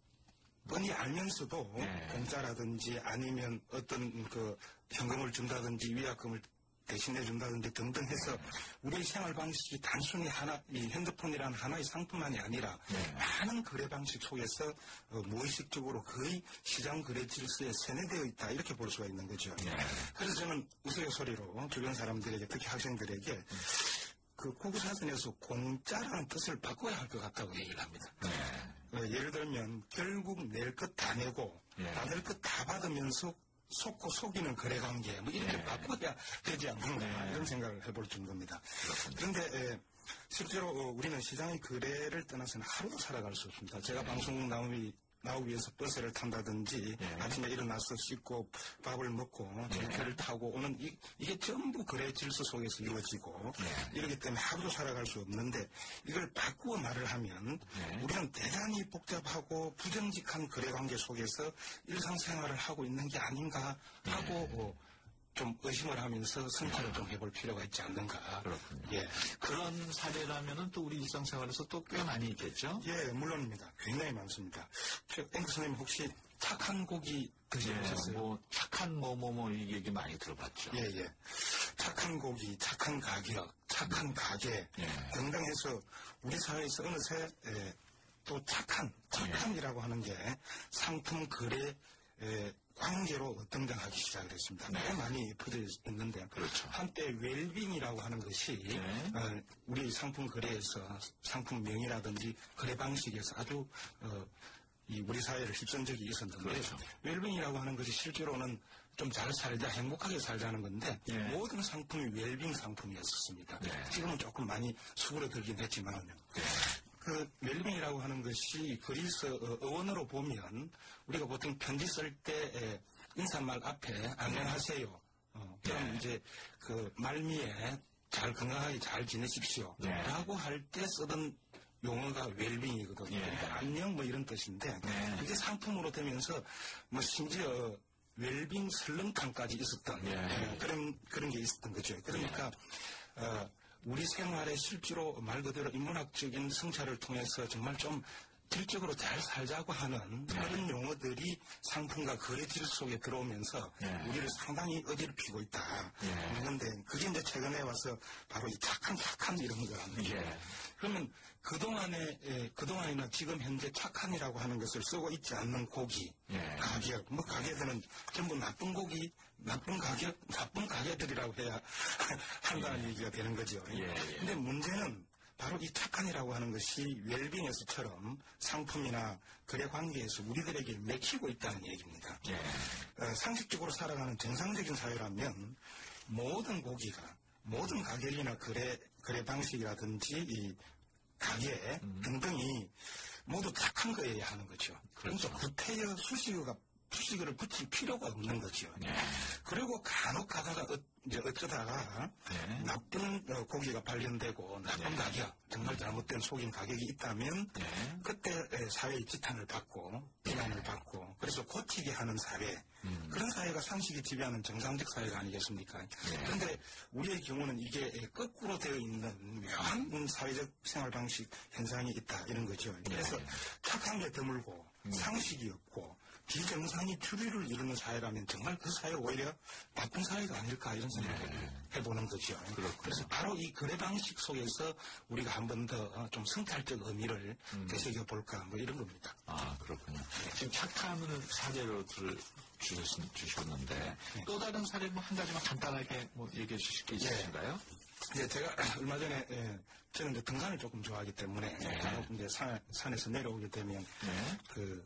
Speaker 12: 뻔히 알면서도
Speaker 1: 예.
Speaker 12: 공짜라든지 아니면 어떤 그 현금을 준다든지 위약금을 대신해 준다든지 등등 해서 우리의 생활 방식이 단순히 하나, 이 핸드폰이라는 하나의 상품만이 아니라
Speaker 1: 네.
Speaker 12: 많은 거래 방식 속에서 어, 무의식적으로 거의 시장 거래 질서에 세뇌되어 있다 이렇게 볼 수가 있는 거죠.
Speaker 1: 네.
Speaker 12: 그래서 저는 우스갯소리로 주변 사람들에게 특히 학생들에게
Speaker 1: 음.
Speaker 12: 그 구구사전에서 공짜라는 뜻을 바꿔야 할 것 같다고 얘기를 합니다.
Speaker 1: 네.
Speaker 12: 어, 예를 들면 결국 낼 것 다 내고
Speaker 1: 예.
Speaker 12: 받을 것 다 받으면서 속고 속이는 거래관계 뭐 이렇게
Speaker 1: 예.
Speaker 12: 바꿔야 되지 않는가
Speaker 1: 예.
Speaker 12: 이런 생각을 해볼 정도입니다.
Speaker 1: 그렇군요.
Speaker 12: 그런데 에, 실제로 어, 우리는 시장의 거래를 떠나서는 하루도 살아갈 수 없습니다. 제가
Speaker 1: 예.
Speaker 12: 방송국 나오기 나오기 위해서 버스를 탄다든지
Speaker 1: 예.
Speaker 12: 아침에 일어나서 씻고 밥을 먹고 전철을 타고 오는 이, 이게 전부 거래 질서 속에서 이루어지고
Speaker 1: 예.
Speaker 12: 이러기 때문에 하루도 살아갈 수 없는데 이걸 바꾸어 말을 하면
Speaker 1: 예.
Speaker 12: 우리는 대단히 복잡하고 부정직한 거래관계 속에서 일상생활을 하고 있는 게 아닌가 하고 어, 좀 의심을 하면서 성찰을 좀 해볼 필요가 있지 않는가.
Speaker 1: 그렇군요.
Speaker 12: 예.
Speaker 1: 그런 사례라면은 또 우리 일상생활에서 또 꽤 많이 있겠죠?
Speaker 12: 예, 물론입니다. 굉장히 많습니다. 앵커 선생님 혹시 착한 고기 드셔보셨어요?
Speaker 1: 예, 뭐 착한 뭐뭐뭐 이 얘기 많이 들어봤죠.
Speaker 12: 예, 예. 착한 고기, 착한 가격, 착한 가게
Speaker 1: 예.
Speaker 12: 등등 해서 우리 사회에서 어느새 예, 또 착한, 착한이라고 하는 게 상품 거래 예, 관계로 등장하기 시작을 했습니다.
Speaker 1: 네.
Speaker 12: 꽤 많이 퍼져 있는데
Speaker 1: 그렇죠.
Speaker 12: 한때 웰빙이라고 하는 것이
Speaker 1: 네.
Speaker 12: 어, 우리 상품 거래에서 상품 명이라든지 거래 방식에서 아주 어, 이 우리 사회를 휩쓴 적이 있었는데
Speaker 1: 그렇죠.
Speaker 12: 웰빙이라고 하는 것이 실제로는 좀 잘 살자 행복하게 살자는 건데
Speaker 1: 네.
Speaker 12: 모든 상품이 웰빙 상품이었습니다.
Speaker 1: 네.
Speaker 12: 지금은 조금 많이 수그러들긴 했지만 그 웰빙이라고 하는 것이 그리스 어, 어원으로 보면 우리가 보통 편지 쓸 때 인사말 앞에 안녕하세요. 어, 그럼
Speaker 1: 네.
Speaker 12: 이제 그 말미에 잘 건강하게 잘 지내십시오.
Speaker 1: 네.
Speaker 12: 라고 할 때 쓰던 용어가 웰빙이거든요.
Speaker 1: 네.
Speaker 12: 그러니까 안녕 뭐 이런 뜻인데
Speaker 1: 네.
Speaker 12: 그게 상품으로 되면서 뭐 심지어 웰빙 설렁탕까지 있었던
Speaker 1: 네.
Speaker 12: 예, 그런 그런 게 있었던 거죠. 그러니까 어, 우리 생활에 실제로 말 그대로 인문학적인 성찰을 통해서 정말 좀 질적으로 잘 살자고 하는
Speaker 1: 네.
Speaker 12: 그런 용어들이 상품과 거래 질 속에 들어오면서
Speaker 1: 네.
Speaker 12: 우리를 상당히 어지럽히고 있다.
Speaker 1: 네.
Speaker 12: 그런데 그게 이제 최근에 와서 바로 이 착한 착한 이런 거랍니다.
Speaker 1: 예.
Speaker 12: 그러면 그동안에, 예, 그동안이나 지금 현재 착한이라고 하는 것을 쓰고 있지 않는 고기,
Speaker 1: 예.
Speaker 12: 가격, 뭐 가게들은 전부 나쁜 고기, 나쁜 가격, 나쁜 가게들이라고 해야 한다는
Speaker 1: 예.
Speaker 12: 얘기가 되는 거죠.
Speaker 1: 예, 예.
Speaker 12: 근데 문제는 바로 이 착한이라고 하는 것이 웰빙에서처럼 상품이나 거래 관계에서 우리들에게 맥히고 있다는 얘기입니다.
Speaker 1: 예.
Speaker 12: 어, 상식적으로 살아가는 정상적인 사회라면 모든 고기가 모든 가격이나 거래 거래 방식이라든지 이 가게
Speaker 1: 음.
Speaker 12: 등등이 모두 착한 거여야 하는 거죠.
Speaker 1: 그렇죠.
Speaker 12: 그러니까 구태여 수식어가 수식어를 붙일 필요가 없는 거죠.
Speaker 1: 네.
Speaker 12: 그리고 간혹 가다가 어, 이제 어쩌다가
Speaker 1: 네.
Speaker 12: 나쁜 어, 고기가 발견되고 나쁜
Speaker 1: 네.
Speaker 12: 가격, 정말 잘못된 속인 가격이 있다면
Speaker 1: 네.
Speaker 12: 그때 사회의 지탄을 받고 비난을 받고 그래서 고치게 하는 사회,
Speaker 1: 음.
Speaker 12: 그런 사회가 상식이 지배하는 정상적 사회가 아니겠습니까?
Speaker 1: 네.
Speaker 12: 그런데 우리의 경우는 이게 거꾸로 되어 있는 묘한 사회적 생활 방식 현상이 있다 이런 거죠. 그래서
Speaker 1: 네.
Speaker 12: 착한 게 드물고
Speaker 1: 음.
Speaker 12: 상식이 없고 비정상이 주류를 이루는 사회라면 정말 그 사회 오히려 나쁜 사회가 아닐까 이런 생각을
Speaker 1: 네.
Speaker 12: 해보는 거죠.
Speaker 1: 그렇군요.
Speaker 12: 그래서 바로 이 거래 방식 속에서 우리가 한 번 더 좀 성찰적 의미를
Speaker 1: 음.
Speaker 12: 되새겨 볼까 뭐 이런 겁니다.
Speaker 1: 아, 그렇군요. 지금 착한 사례로 들, 주셨, 주셨는데
Speaker 12: 네.
Speaker 1: 또 다른 사례 뭐 한 가지만 간단하게 뭐 얘기해 주실 게 있으신가요?
Speaker 12: 예, 제가 얼마 전에 예, 저는 이제 등산을 조금 좋아하기 때문에
Speaker 1: 네.
Speaker 12: 간혹 이제 산, 산에서 내려오게 되면
Speaker 1: 네.
Speaker 12: 그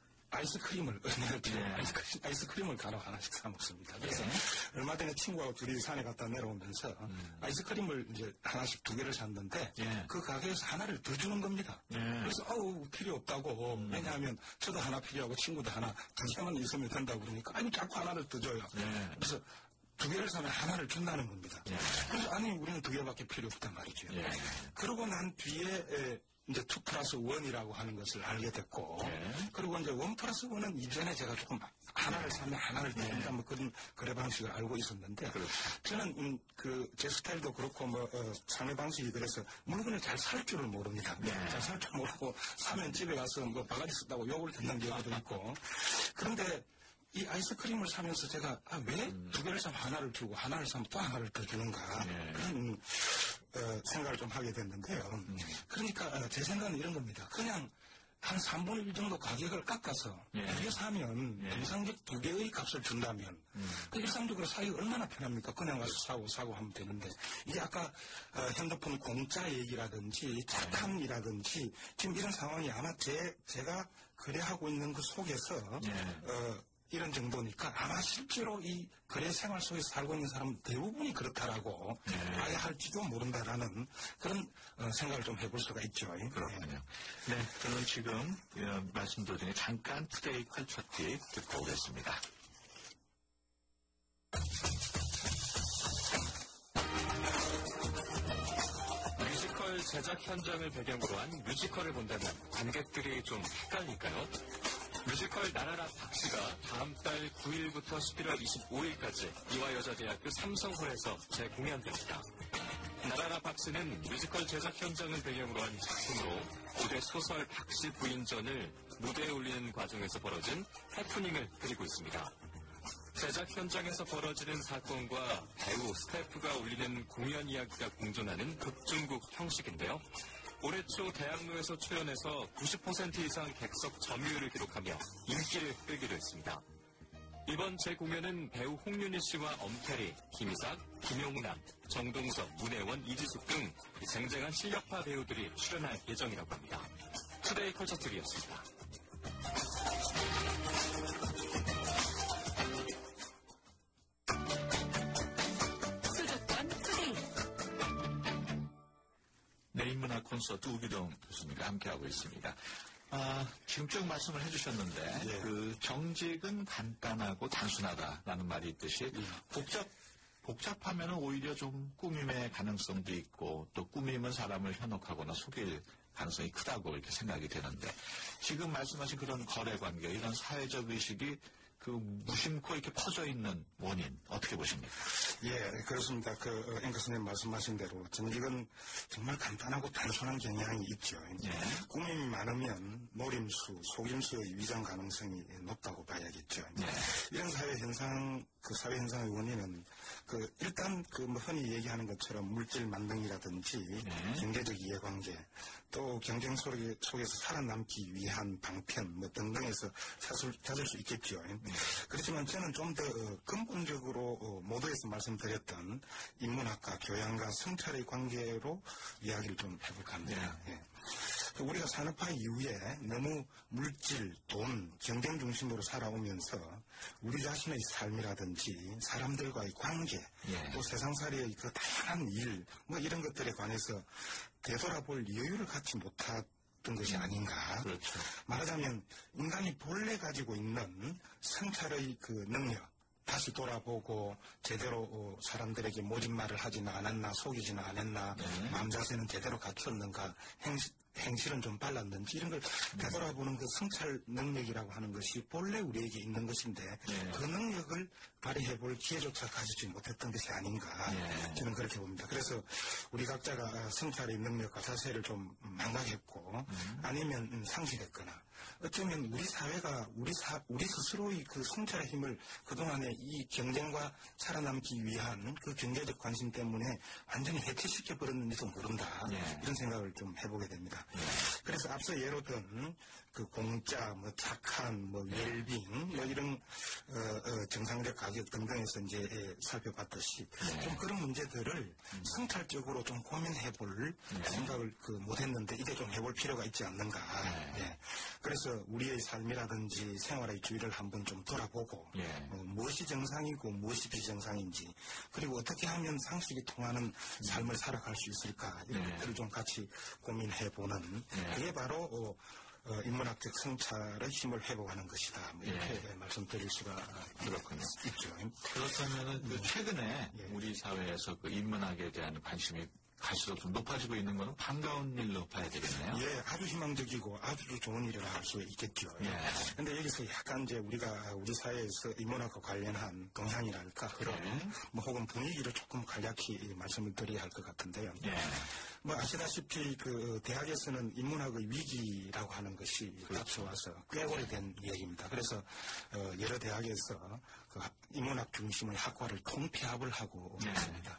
Speaker 12: 아이스크림을 얼마 전에
Speaker 1: 네.
Speaker 12: 아이스크림, 아이스크림을 간혹 하나씩 사 먹습니다. 그래서
Speaker 1: 네.
Speaker 12: 얼마 전에 친구하고 둘이 산에 갔다 내려오면서
Speaker 1: 음.
Speaker 12: 아이스크림을 이제 하나씩 두 개를 샀는데
Speaker 1: 네.
Speaker 12: 그 가게에서 하나를 더 주는 겁니다.
Speaker 1: 네.
Speaker 12: 그래서 아우 필요 없다고
Speaker 1: 음.
Speaker 12: 왜냐하면 저도 하나 필요하고 친구도 하나 두 개만 있으면 된다고 그러니까 아이고 자꾸 하나를 더 줘요.
Speaker 1: 네.
Speaker 12: 그래서 두 개를 사면 하나를 준다는 겁니다.
Speaker 1: 네.
Speaker 12: 그래서 아니 우리는 두 개밖에 필요 없단 말이죠.
Speaker 1: 네.
Speaker 12: 그러고 난 뒤에 에, 이제 투 플러스 원이라고 하는 것을 알게 됐고
Speaker 1: 네.
Speaker 12: 그리고 이제 원 플러스 원은 이전에 제가 조금 하나를 사면 하나를 드린다 뭐 그런 거래 방식을 알고 있었는데
Speaker 1: 그렇죠.
Speaker 12: 저는 음, 그 제 스타일도 그렇고 뭐 어, 상해 방식이 그래서 물건을 잘 살 줄을 모릅니다.
Speaker 1: 네.
Speaker 12: 잘 살 줄 모르고 사면 집에 가서 뭐 바가지 썼다고 욕을 듣는 경우도 있고 그런데 이 아이스크림을 사면서 제가 아, 왜 두 개를 사면 하나를 주고 하나를 사면 또 하나를 더 주는가
Speaker 1: 네.
Speaker 12: 그런 어, 생각을 좀 하게 됐는데요.
Speaker 1: 음.
Speaker 12: 그러니까 어, 제 생각은 이런 겁니다. 그냥 한 삼분의 일 정도 가격을 깎아서
Speaker 1: 예.
Speaker 12: 두 개 사면
Speaker 1: 예.
Speaker 12: 정상적 두 개의 값을 준다면
Speaker 1: 음.
Speaker 12: 그 일상적으로 사기가 얼마나 편합니까? 그냥 가서 사고 사고 하면 되는데 이게 아까 어, 핸드폰 공짜 얘기라든지 착함이라든지 지금 이런 상황이 아마 제, 제가 거래하고 있는 그 속에서
Speaker 1: 예.
Speaker 12: 어, 이런 정도니까 아마 실제로 이 거래 생활 속에서 살고 있는 사람 대부분이 그렇다라고
Speaker 1: 네.
Speaker 12: 봐야 할지도 모른다라는 그런 어, 생각을 좀 해볼 수가 있죠.
Speaker 1: 그렇군요. 네, 저는 지금 어, 말씀드린 중에 잠깐 투데이 컬처 팁 듣고 오겠습니다.
Speaker 4: 뮤지컬 제작 현장을 배경으로 한 뮤지컬을 본다면 관객들이 좀 헷갈릴까요? 뮤지컬 나라라 박씨가 다음 달 구일부터 십일월 이십오일까지 이화여자대학교 삼성홀에서 재공연됩니다. 나라라 박씨는 뮤지컬 제작 현장을 배경으로 한 작품으로 고대 소설 박씨 부인전을 무대에 올리는 과정에서 벌어진 해프닝을 그리고 있습니다. 제작 현장에서 벌어지는 사건과 배우, 스태프가 올리는 공연 이야기가 공존하는 극중극 형식인데요. 올해 초 대학로에서 초연해서 구십 퍼센트 이상 객석 점유율을 기록하며 인기를 끌기도 했습니다. 이번 재공연은 배우 홍윤희 씨와 엄태리, 김희삭, 김용남, 정동석, 문혜원, 이지숙 등 쟁쟁한 실력파 배우들이 출연할 예정이라고 합니다. 투데이 컬처 팁이었습니다.
Speaker 5: 수도권 투데이.
Speaker 1: 네, 인문학 콘서트 우기동 교수님과 함께하고 있습니다. 아, 지금 쭉 말씀을 해주셨는데
Speaker 12: 예.
Speaker 1: 그 정직은 간단하고 단순하다라는 말이 있듯이 복잡 복잡하면 오히려 좀 꾸밈의 가능성도 있고 또 꾸밈은 사람을 현혹하거나 속일 가능성이 크다고 이렇게 생각이 되는데 지금 말씀하신 그런 거래 관계 이런 사회적 의식이 그 무심코 이렇게 퍼져 있는 원인 어떻게 보십니까?
Speaker 12: 예, 그렇습니다. 그 앵 교수님 말씀하신 대로 정직은 정말 간단하고 단순한 경향이 있죠.
Speaker 1: 예.
Speaker 12: 꾸밈이 많으면 노림수, 속임수의 위장 가능성이 높다고 봐야겠죠.
Speaker 1: 예.
Speaker 12: 이런 사회 현상, 그 사회 현상의 원인은 그 일단 그 뭐 흔히 얘기하는 것처럼 물질 만능이라든지
Speaker 1: 예.
Speaker 12: 경제적 이해관계 또 경쟁 속에, 속에서 살아남기 위한 방편 뭐 등등에서 찾을, 찾을 수 있겠죠. 그렇지만 저는 좀 더 근본적으로 모두에서 말씀드렸던 인문학과 교양과 성찰의 관계로 이야기를 좀 해볼까 합니다.
Speaker 1: 네.
Speaker 12: 예. 우리가 산업화 이후에 너무 물질, 돈, 경쟁 중심으로 살아오면서 우리 자신의 삶이라든지 사람들과의 관계,
Speaker 1: 예.
Speaker 12: 또 세상살이의 그 다양한 일, 뭐 이런 것들에 관해서 되돌아볼 여유를 갖지 못하 못했던 것이 아닌가.
Speaker 1: 그렇죠.
Speaker 12: 말하자면 인간이 본래 가지고 있는 성찰의 그 능력, 다시 돌아보고 제대로 어, 사람들에게 모진 말을 하지는 않았나, 속이지는 않았나,
Speaker 1: 네.
Speaker 12: 마음 자세는 제대로 갖췄는가, 행시, 행실은 좀 빨랐는지 이런 걸 되돌아보는 그 성찰 능력이라고 하는 것이 본래 우리에게 있는 것인데
Speaker 1: 네.
Speaker 12: 그 능력을 발휘해볼 기회조차 가지지 못했던 것이 아닌가
Speaker 1: 네.
Speaker 12: 저는 그렇게 봅니다. 그래서 우리 각자가 성찰의 능력과 자세를 좀 망각했고
Speaker 1: 음.
Speaker 12: 아니면 상실했거나 어쩌면 우리 사회가 우리 사, 우리 스스로의 그 성찰의 힘을 그동안에 이 경쟁과 살아남기 위한 그 경제적 관심 때문에 완전히 해체시켜 버렸는지도 모른다.
Speaker 1: 네.
Speaker 12: 이런 생각을 좀 해보게 됩니다. 네. 그래서 앞서 예로 든 그 공짜, 뭐 착한, 뭐 웰빙, 뭐 이런 어, 어, 정상적 가격 등등에서 이제 예, 살펴봤듯이
Speaker 1: 네.
Speaker 12: 좀 그런 문제들을 음. 성찰적으로 좀 고민해볼 네. 생각을 그 못했는데 이제 좀 해볼 필요가 있지 않는가. 네. 네. 그래서 우리의 삶이라든지 생활의 주의를 한번 좀 돌아보고
Speaker 1: 네.
Speaker 12: 어, 무엇이 정상이고 무엇이 비정상인지 그리고 어떻게 하면 상식이 통하는 음. 삶을 살아갈 수 있을까 이런 네. 것들을 좀 같이 고민해보는 네. 그게 바로 어, 어, 인문학적 성찰의 힘을 회복하는 것이다. 뭐 이렇게 예. 말씀드릴 수가
Speaker 1: 그렇군요.
Speaker 12: 있죠.
Speaker 1: 그렇다면은 그 최근에
Speaker 12: 예.
Speaker 1: 우리 사회에서 그 인문학에 대한 관심이 갈수록 좀 높아지고 있는 것은 반가운 일로 봐야 되겠네요.
Speaker 12: 예, 아주 희망적이고 아주 좋은 일이라 할 수 있겠죠. 그런데 예. 여기서 약간 이제 우리가 우리 사회에서 인문학과 관련한 동향이랄까 그런 예. 뭐 혹은 분위기를 조금 간략히 말씀을 드려야 할 것 같은데요. 예. 뭐 아시다시피 그 대학에서는 인문학의 위기라고 하는 것이 앞서와서 꽤 오래된 이야기입니다. 그래서 어, 여러 대학에서 그 인문학 중심의 학과를 통폐합을 하고 네. 있습니다.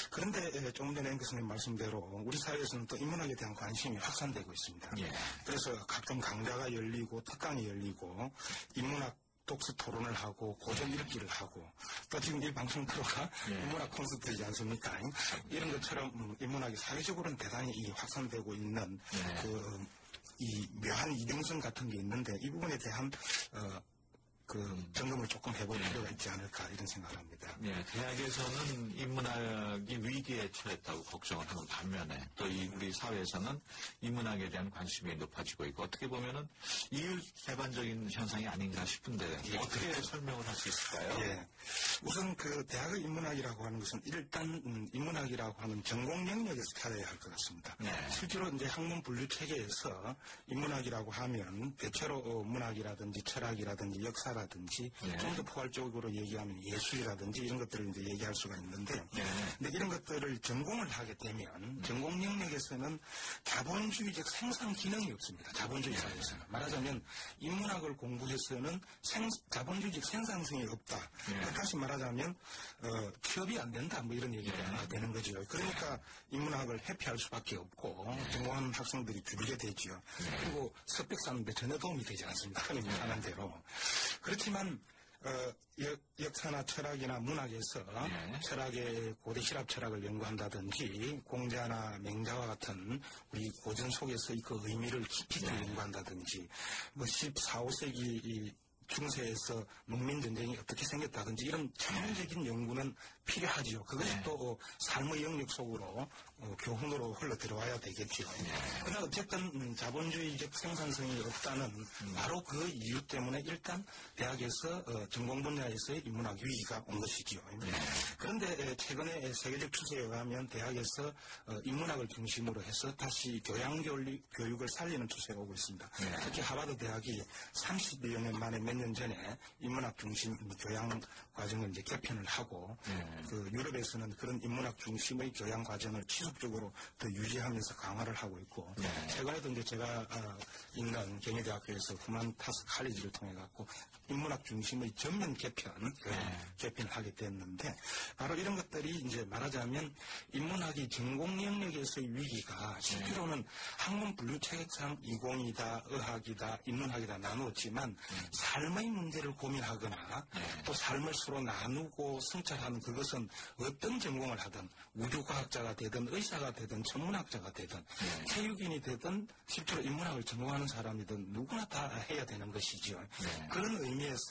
Speaker 12: 그런데 조금 전에 앵커 선생님 말씀대로 우리 사회에서는 또 인문학에 대한 관심이 확산되고 있습니다. 네. 그래서 각종 강좌가 열리고 특강이 열리고 인문학 독서 토론을 하고 고전 읽기를 하고 또 지금 이 방송 프로가 네. 인문학 콘서트이지 않습니까? 이런 것처럼 음, 인문학이 사회적으로는 대단히 이 확산되고 있는 네. 그, 이 묘한 이중성 같은 게 있는데 이 부분에 대한 어, 그 음. 점검을 조금 해볼 필요가 있지 않을까 이런 생각을 합니다.
Speaker 1: 네, 대학에서는 인문학이 위기에 처했다고 걱정을 하는 반면에 또 이 우리 사회에서는 인문학에 대한 관심이 높아지고 있고 어떻게 보면은 이율배반적인 현상이 아닌가 싶은데 예, 어떻게 그렇죠. 설명을 할 수 있을까요?
Speaker 12: 예, 우선 그 대학의 인문학이라고 하는 것은 일단 음, 인문학이라고 하는 전공 영역에서 찾아야 할 것 같습니다. 네. 실제로 이제 학문 분류 체계에서 인문학이라고 하면 대체로 어, 문학이라든지 철학이라든지 역사 라든지 네. 좀 더 포괄적으로 얘기하면 예술이라든지 이런 것들을 이제 얘기할 수가 있는데, 네. 근데 이런 것들을 전공을 하게 되면 음. 전공 영역에서는 자본주의적 생산 기능이 없습니다. 자본주의 네. 사회에서는 말하자면 인문학을 공부해서는 생, 자본주의적 생산성이 없다. 네. 다시 말하자면 어, 취업이 안 된다. 뭐 이런 얘기가 네. 되는 거죠. 그러니까 인문학을 회피할 수밖에 없고 네. 전공하는 학생들이 줄게 되죠. 네. 그리고 섭백 사는데 전혀 도움이 되지 않습니다. 흔히 말하는 대로. 그렇지만 어, 역, 역사나 철학이나 문학에서 네. 철학의 고대 시랍 철학을 연구한다든지 공자나 맹자와 같은 우리 고전 속에서의 그 의미를 깊이 네. 연구한다든지 뭐 십사, 오 세기 이 중세에서 농민전쟁이 어떻게 생겼다든지 이런 전문적인 연구는 필요하지요. 그것이 네. 또 삶의 영역 속으로 어, 교훈으로 흘러 들어와야 되겠죠. 네. 그러나 어쨌든 음, 자본주의적 생산성이 없다는 음. 바로 그 이유 때문에 일단 대학에서 어, 전공 분야에서의 인문학 위기가 온 것이지요. 네. 그런데 에, 최근에 세계적 추세에 의하면 대학에서 어, 인문학을 중심으로 해서 다시 교양 교육을 살리는 추세가 오고 있습니다. 네. 특히 하버드 대학이 삼십여 년 만에 몇 년 전에 인문학 중심 교양 과정을 이제 개편을 하고 네. 그 유럽에서는 그런 인문학 중심의 교양 과정을 지속적으로 더 유지하면서 강화를 하고 있고 네. 최근에도 이제 제가 어, 있는 경희대학교에서 후만타스 칼리지를 통해 갖고 인문학 중심의 전면 개편 네. 개편을 하게 됐는데 바로 이런 것들이 이제 말하자면 인문학이 전공 영역에서의 위기가 실제로는 네. 학문 분류 체계상 이공이다, 의학이다, 인문학이다 나누었지만 네. 삶의 문제를 고민하거나 네. 또 삶을 서로 나누고 성찰하는 그것은 어떤 전공을 하든 우주과학자가 되든 의사가 되든 천문학자가 되든 네. 체육인이 되든 실제로 인문학을 전공하는 사람이든 누구나 다 해야 되는 것이죠. 네. 그런 의미에서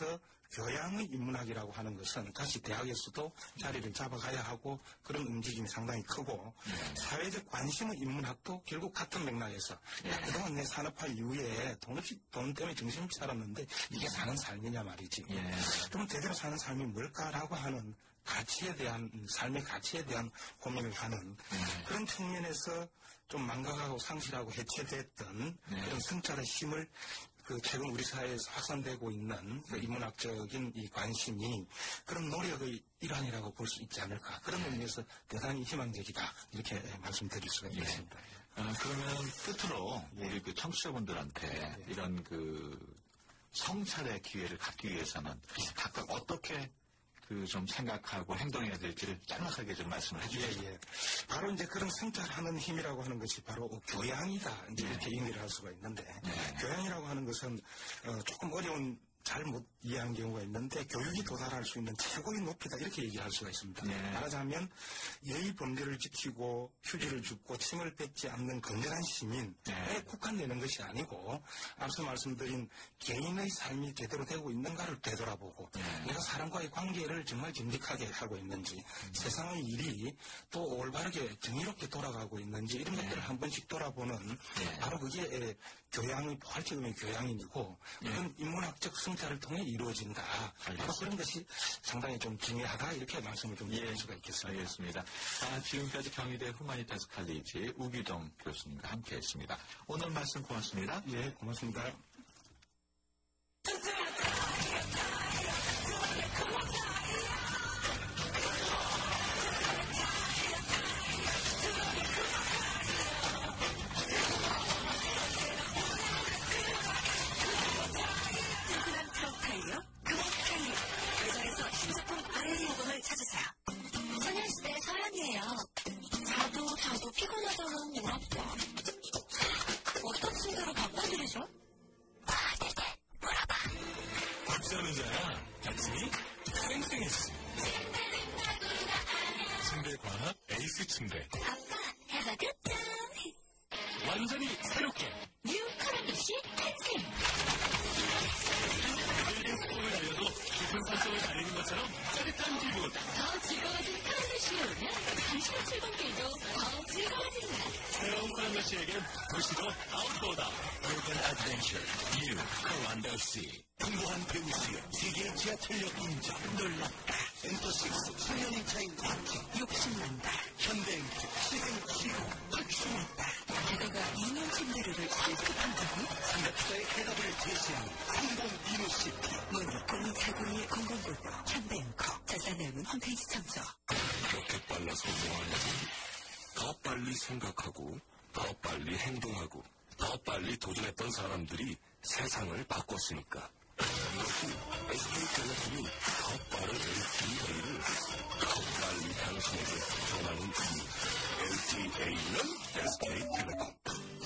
Speaker 12: 교양의 인문학이라고 하는 것은 다시 대학에서도 자리를 잡아가야 하고 그런 움직임이 상당히 크고
Speaker 1: 네.
Speaker 12: 사회적 관심의 인문학도 결국 같은 맥락에서
Speaker 1: 네.
Speaker 12: 야, 그동안 내 산업화 이후에 돈 없이 돈 때문에 정신없이 살았는데 이게 사는 삶이냐 말이지.
Speaker 1: 네.
Speaker 12: 그럼 제대로 사는 삶이 뭘까라고 하는 가치에 대한 삶의 가치에 대한 고민을 하는
Speaker 1: 네.
Speaker 12: 그런 측면에서 좀 망각하고 상실하고 해체됐던
Speaker 1: 네.
Speaker 12: 그런 성찰의 힘을 그 최근 우리 사회에서 확산되고 있는 그 인문학적인 이 관심이 그런 노력의 일환이라고 볼 수 있지 않을까. 그런 의미에서 대단히 희망적이다. 이렇게 말씀드릴 수가 있겠습니다.
Speaker 1: 어, 그러면 끝으로 우리 그 청취자분들한테
Speaker 12: 네.
Speaker 1: 이런 그 성찰의 기회를 갖기 위해서는 각각 어떻게 그 좀 생각하고 행동해야 될지를 짤막하게 좀 말씀을 해주세요.
Speaker 12: 예, 예. 바로 이제 그런 성찰하는 힘이라고 하는 것이 바로 교양이다. 이제
Speaker 1: 네.
Speaker 12: 이렇게 얘기를 할 수가 있는데,
Speaker 1: 네.
Speaker 12: 교양이라고 하는 것은 어, 조금 어려운 잘 못 이해하는 경우가 있는데 교육이 도달할 수 있는 최고의 높이다 이렇게 얘기할 수가 있습니다.
Speaker 1: 네.
Speaker 12: 말하자면 예의 범죄를 지키고 휴지를 줍고 침을 뱉지 않는 건전한 시민에
Speaker 1: 네.
Speaker 12: 국한되는 것이 아니고 앞서 말씀드린 개인의 삶이 제대로 되고 있는가를 되돌아보고
Speaker 1: 네.
Speaker 12: 내가 사람과의 관계를 정말 정직하게 하고 있는지 음. 세상의 일이 또 올바르게 정의롭게 돌아가고 있는지 이런
Speaker 1: 네.
Speaker 12: 것들을 한 번씩 돌아보는
Speaker 1: 네.
Speaker 12: 바로 그게 교양의 포괄적 의미의 교양이고
Speaker 1: 네.
Speaker 12: 그런 인문학적 성찰을 통해 이루어진다.
Speaker 1: 알겠습니다.
Speaker 12: 바로 그런 것이 상당히 좀 중요하다 이렇게 말씀을 좀 드릴
Speaker 1: 예,
Speaker 12: 수가 있겠습니다.
Speaker 1: 알겠습니다. 아, 지금까지 경희대 후마니타스 칼리지 우기동 교수님과 함께했습니다. 오늘 말씀 고맙습니다.
Speaker 12: 예, 고맙습니다.
Speaker 13: 소녀시대 서연이에요. 자도 자도 피곤하다는 물어봐. 어떤 순서로 바꿔드리죠? 아, 네네. 물어봐.
Speaker 10: 박사는자야 같이 쌩쌩했어. 침대과학 에이스 침대.
Speaker 13: 아빠, 해봐 굿잠.
Speaker 10: 완전히 새롭게.
Speaker 13: 뉴 카라미시 탄생.
Speaker 10: 빌딩 스포를 달려도 깊은 산속을 달리는 것처럼 짜릿한 기분.
Speaker 13: 더 즐거워진 카라미시를 오면 당신의 출근길도 더 즐거워진다.
Speaker 10: 새로운 카라미시에겐 도시도 아웃도어다. Urban Adventure New 카란더시. 풍부한 배우수요 세계 지하철역 인정. 놀랍다. 엔터식스 십 년인 차인 과기. 욕심난다. 현대행트 시행 시공. 확신했다.
Speaker 13: 게다가 이 년 침대료를 선택한다고?
Speaker 10: 상가투자의 해답을 제시하는 성공 이노시티.
Speaker 13: 문의 공이사공일 공공구구 현대앵커. 자세한 내용은 홈페이지 참조.
Speaker 10: 그렇게 빨라서 뭐하냐고. 더 빨리 생각하고 더 빨리 행동하고 더 빨리 도전했던 사람들이 세상을 바꿨으니까. 이것이 에스케이텔레콤이 더 빠른 엘티이를 더 빨리 당신에게 전하는 이유. 엘티이는 에스케이텔레콤.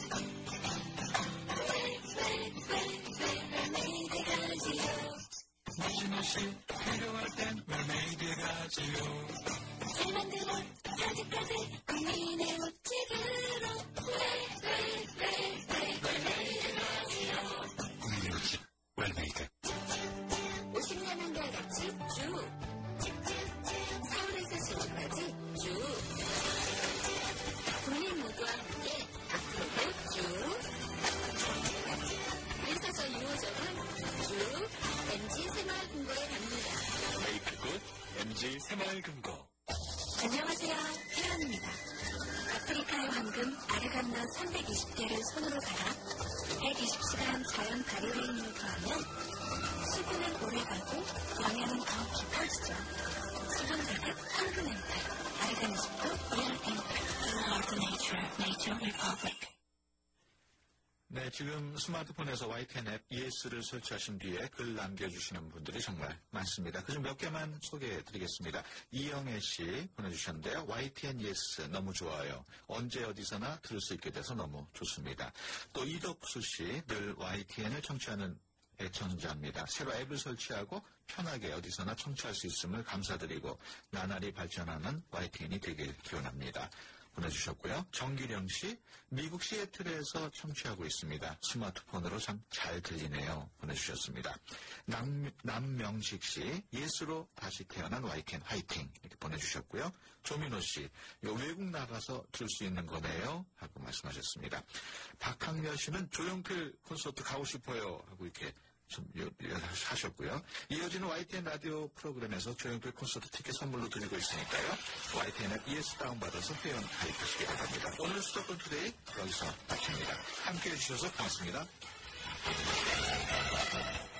Speaker 1: 무시무시 필요할 땐 웰메이드 가지요.
Speaker 13: 잘 만들어 가득가득 국민의 옷집으로 웰웰웰웰웰메이드 가지요.
Speaker 10: 국민의 옷집 웰메이드.
Speaker 13: 오십 년 한결같이 쭉 서울에서 지금까지 쭉 국민 모두와 함께 앞으로도 쭉 일사저 유호적은 쭉 엠지 새마을금고에 갑니다.
Speaker 10: 메이크굿 엠지 새마을금고.
Speaker 13: 안녕하세요. 태연입니다. 아프리카의 황금 아르간넛 삼백이십 개를 손으로 갈아 백이십 시간 자연 발효의 힘을 더하면 수분은 오래가고 영양은 더 깊어지죠. 수분 가득 황금 앰플 아르간넛도 리얼 앰플 Love Nature, Nature Republic.
Speaker 1: 네, 지금 스마트폰에서 와이티엔 앱 이에스를 설치하신 뒤에 글 남겨주시는 분들이 정말 많습니다. 그중 몇 개만 소개해드리겠습니다. 이영애 씨 보내주셨는데요. 와이티엔 이에스 너무 좋아요. 언제 어디서나 들을 수 있게 돼서 너무 좋습니다. 또 이덕수 씨, 늘 와이티엔을 청취하는 애청자입니다. 새로 앱을 설치하고 편하게 어디서나 청취할 수 있음을 감사드리고 나날이 발전하는 와이티엔이 되길 기원합니다. 보내주셨고요. 정기령 씨, 미국 시애틀에서 청취하고 있습니다. 스마트폰으로 참 잘 들리네요. 보내주셨습니다. 남, 남명식 씨, 예스로 다시 태어난 와이캔 화이팅 이렇게 보내주셨고요. 조민호 씨, 이거 외국 나가서 들을 수 있는 거네요 하고 말씀하셨습니다. 박학렬 씨는 조용필 콘서트 가고 싶어요 하고 이렇게 좀 하셨고요. 이어지는 와이티엔 라디오 프로그램에서 조용필 콘서트 티켓 선물로 드리고 있으니까요. 와이티엔 앱 이에스 다운받아서 회원 가입하시기 바랍니다. 오늘 수도권 투데이 여기서 마칩니다. 함께해 주셔서 고맙습니다.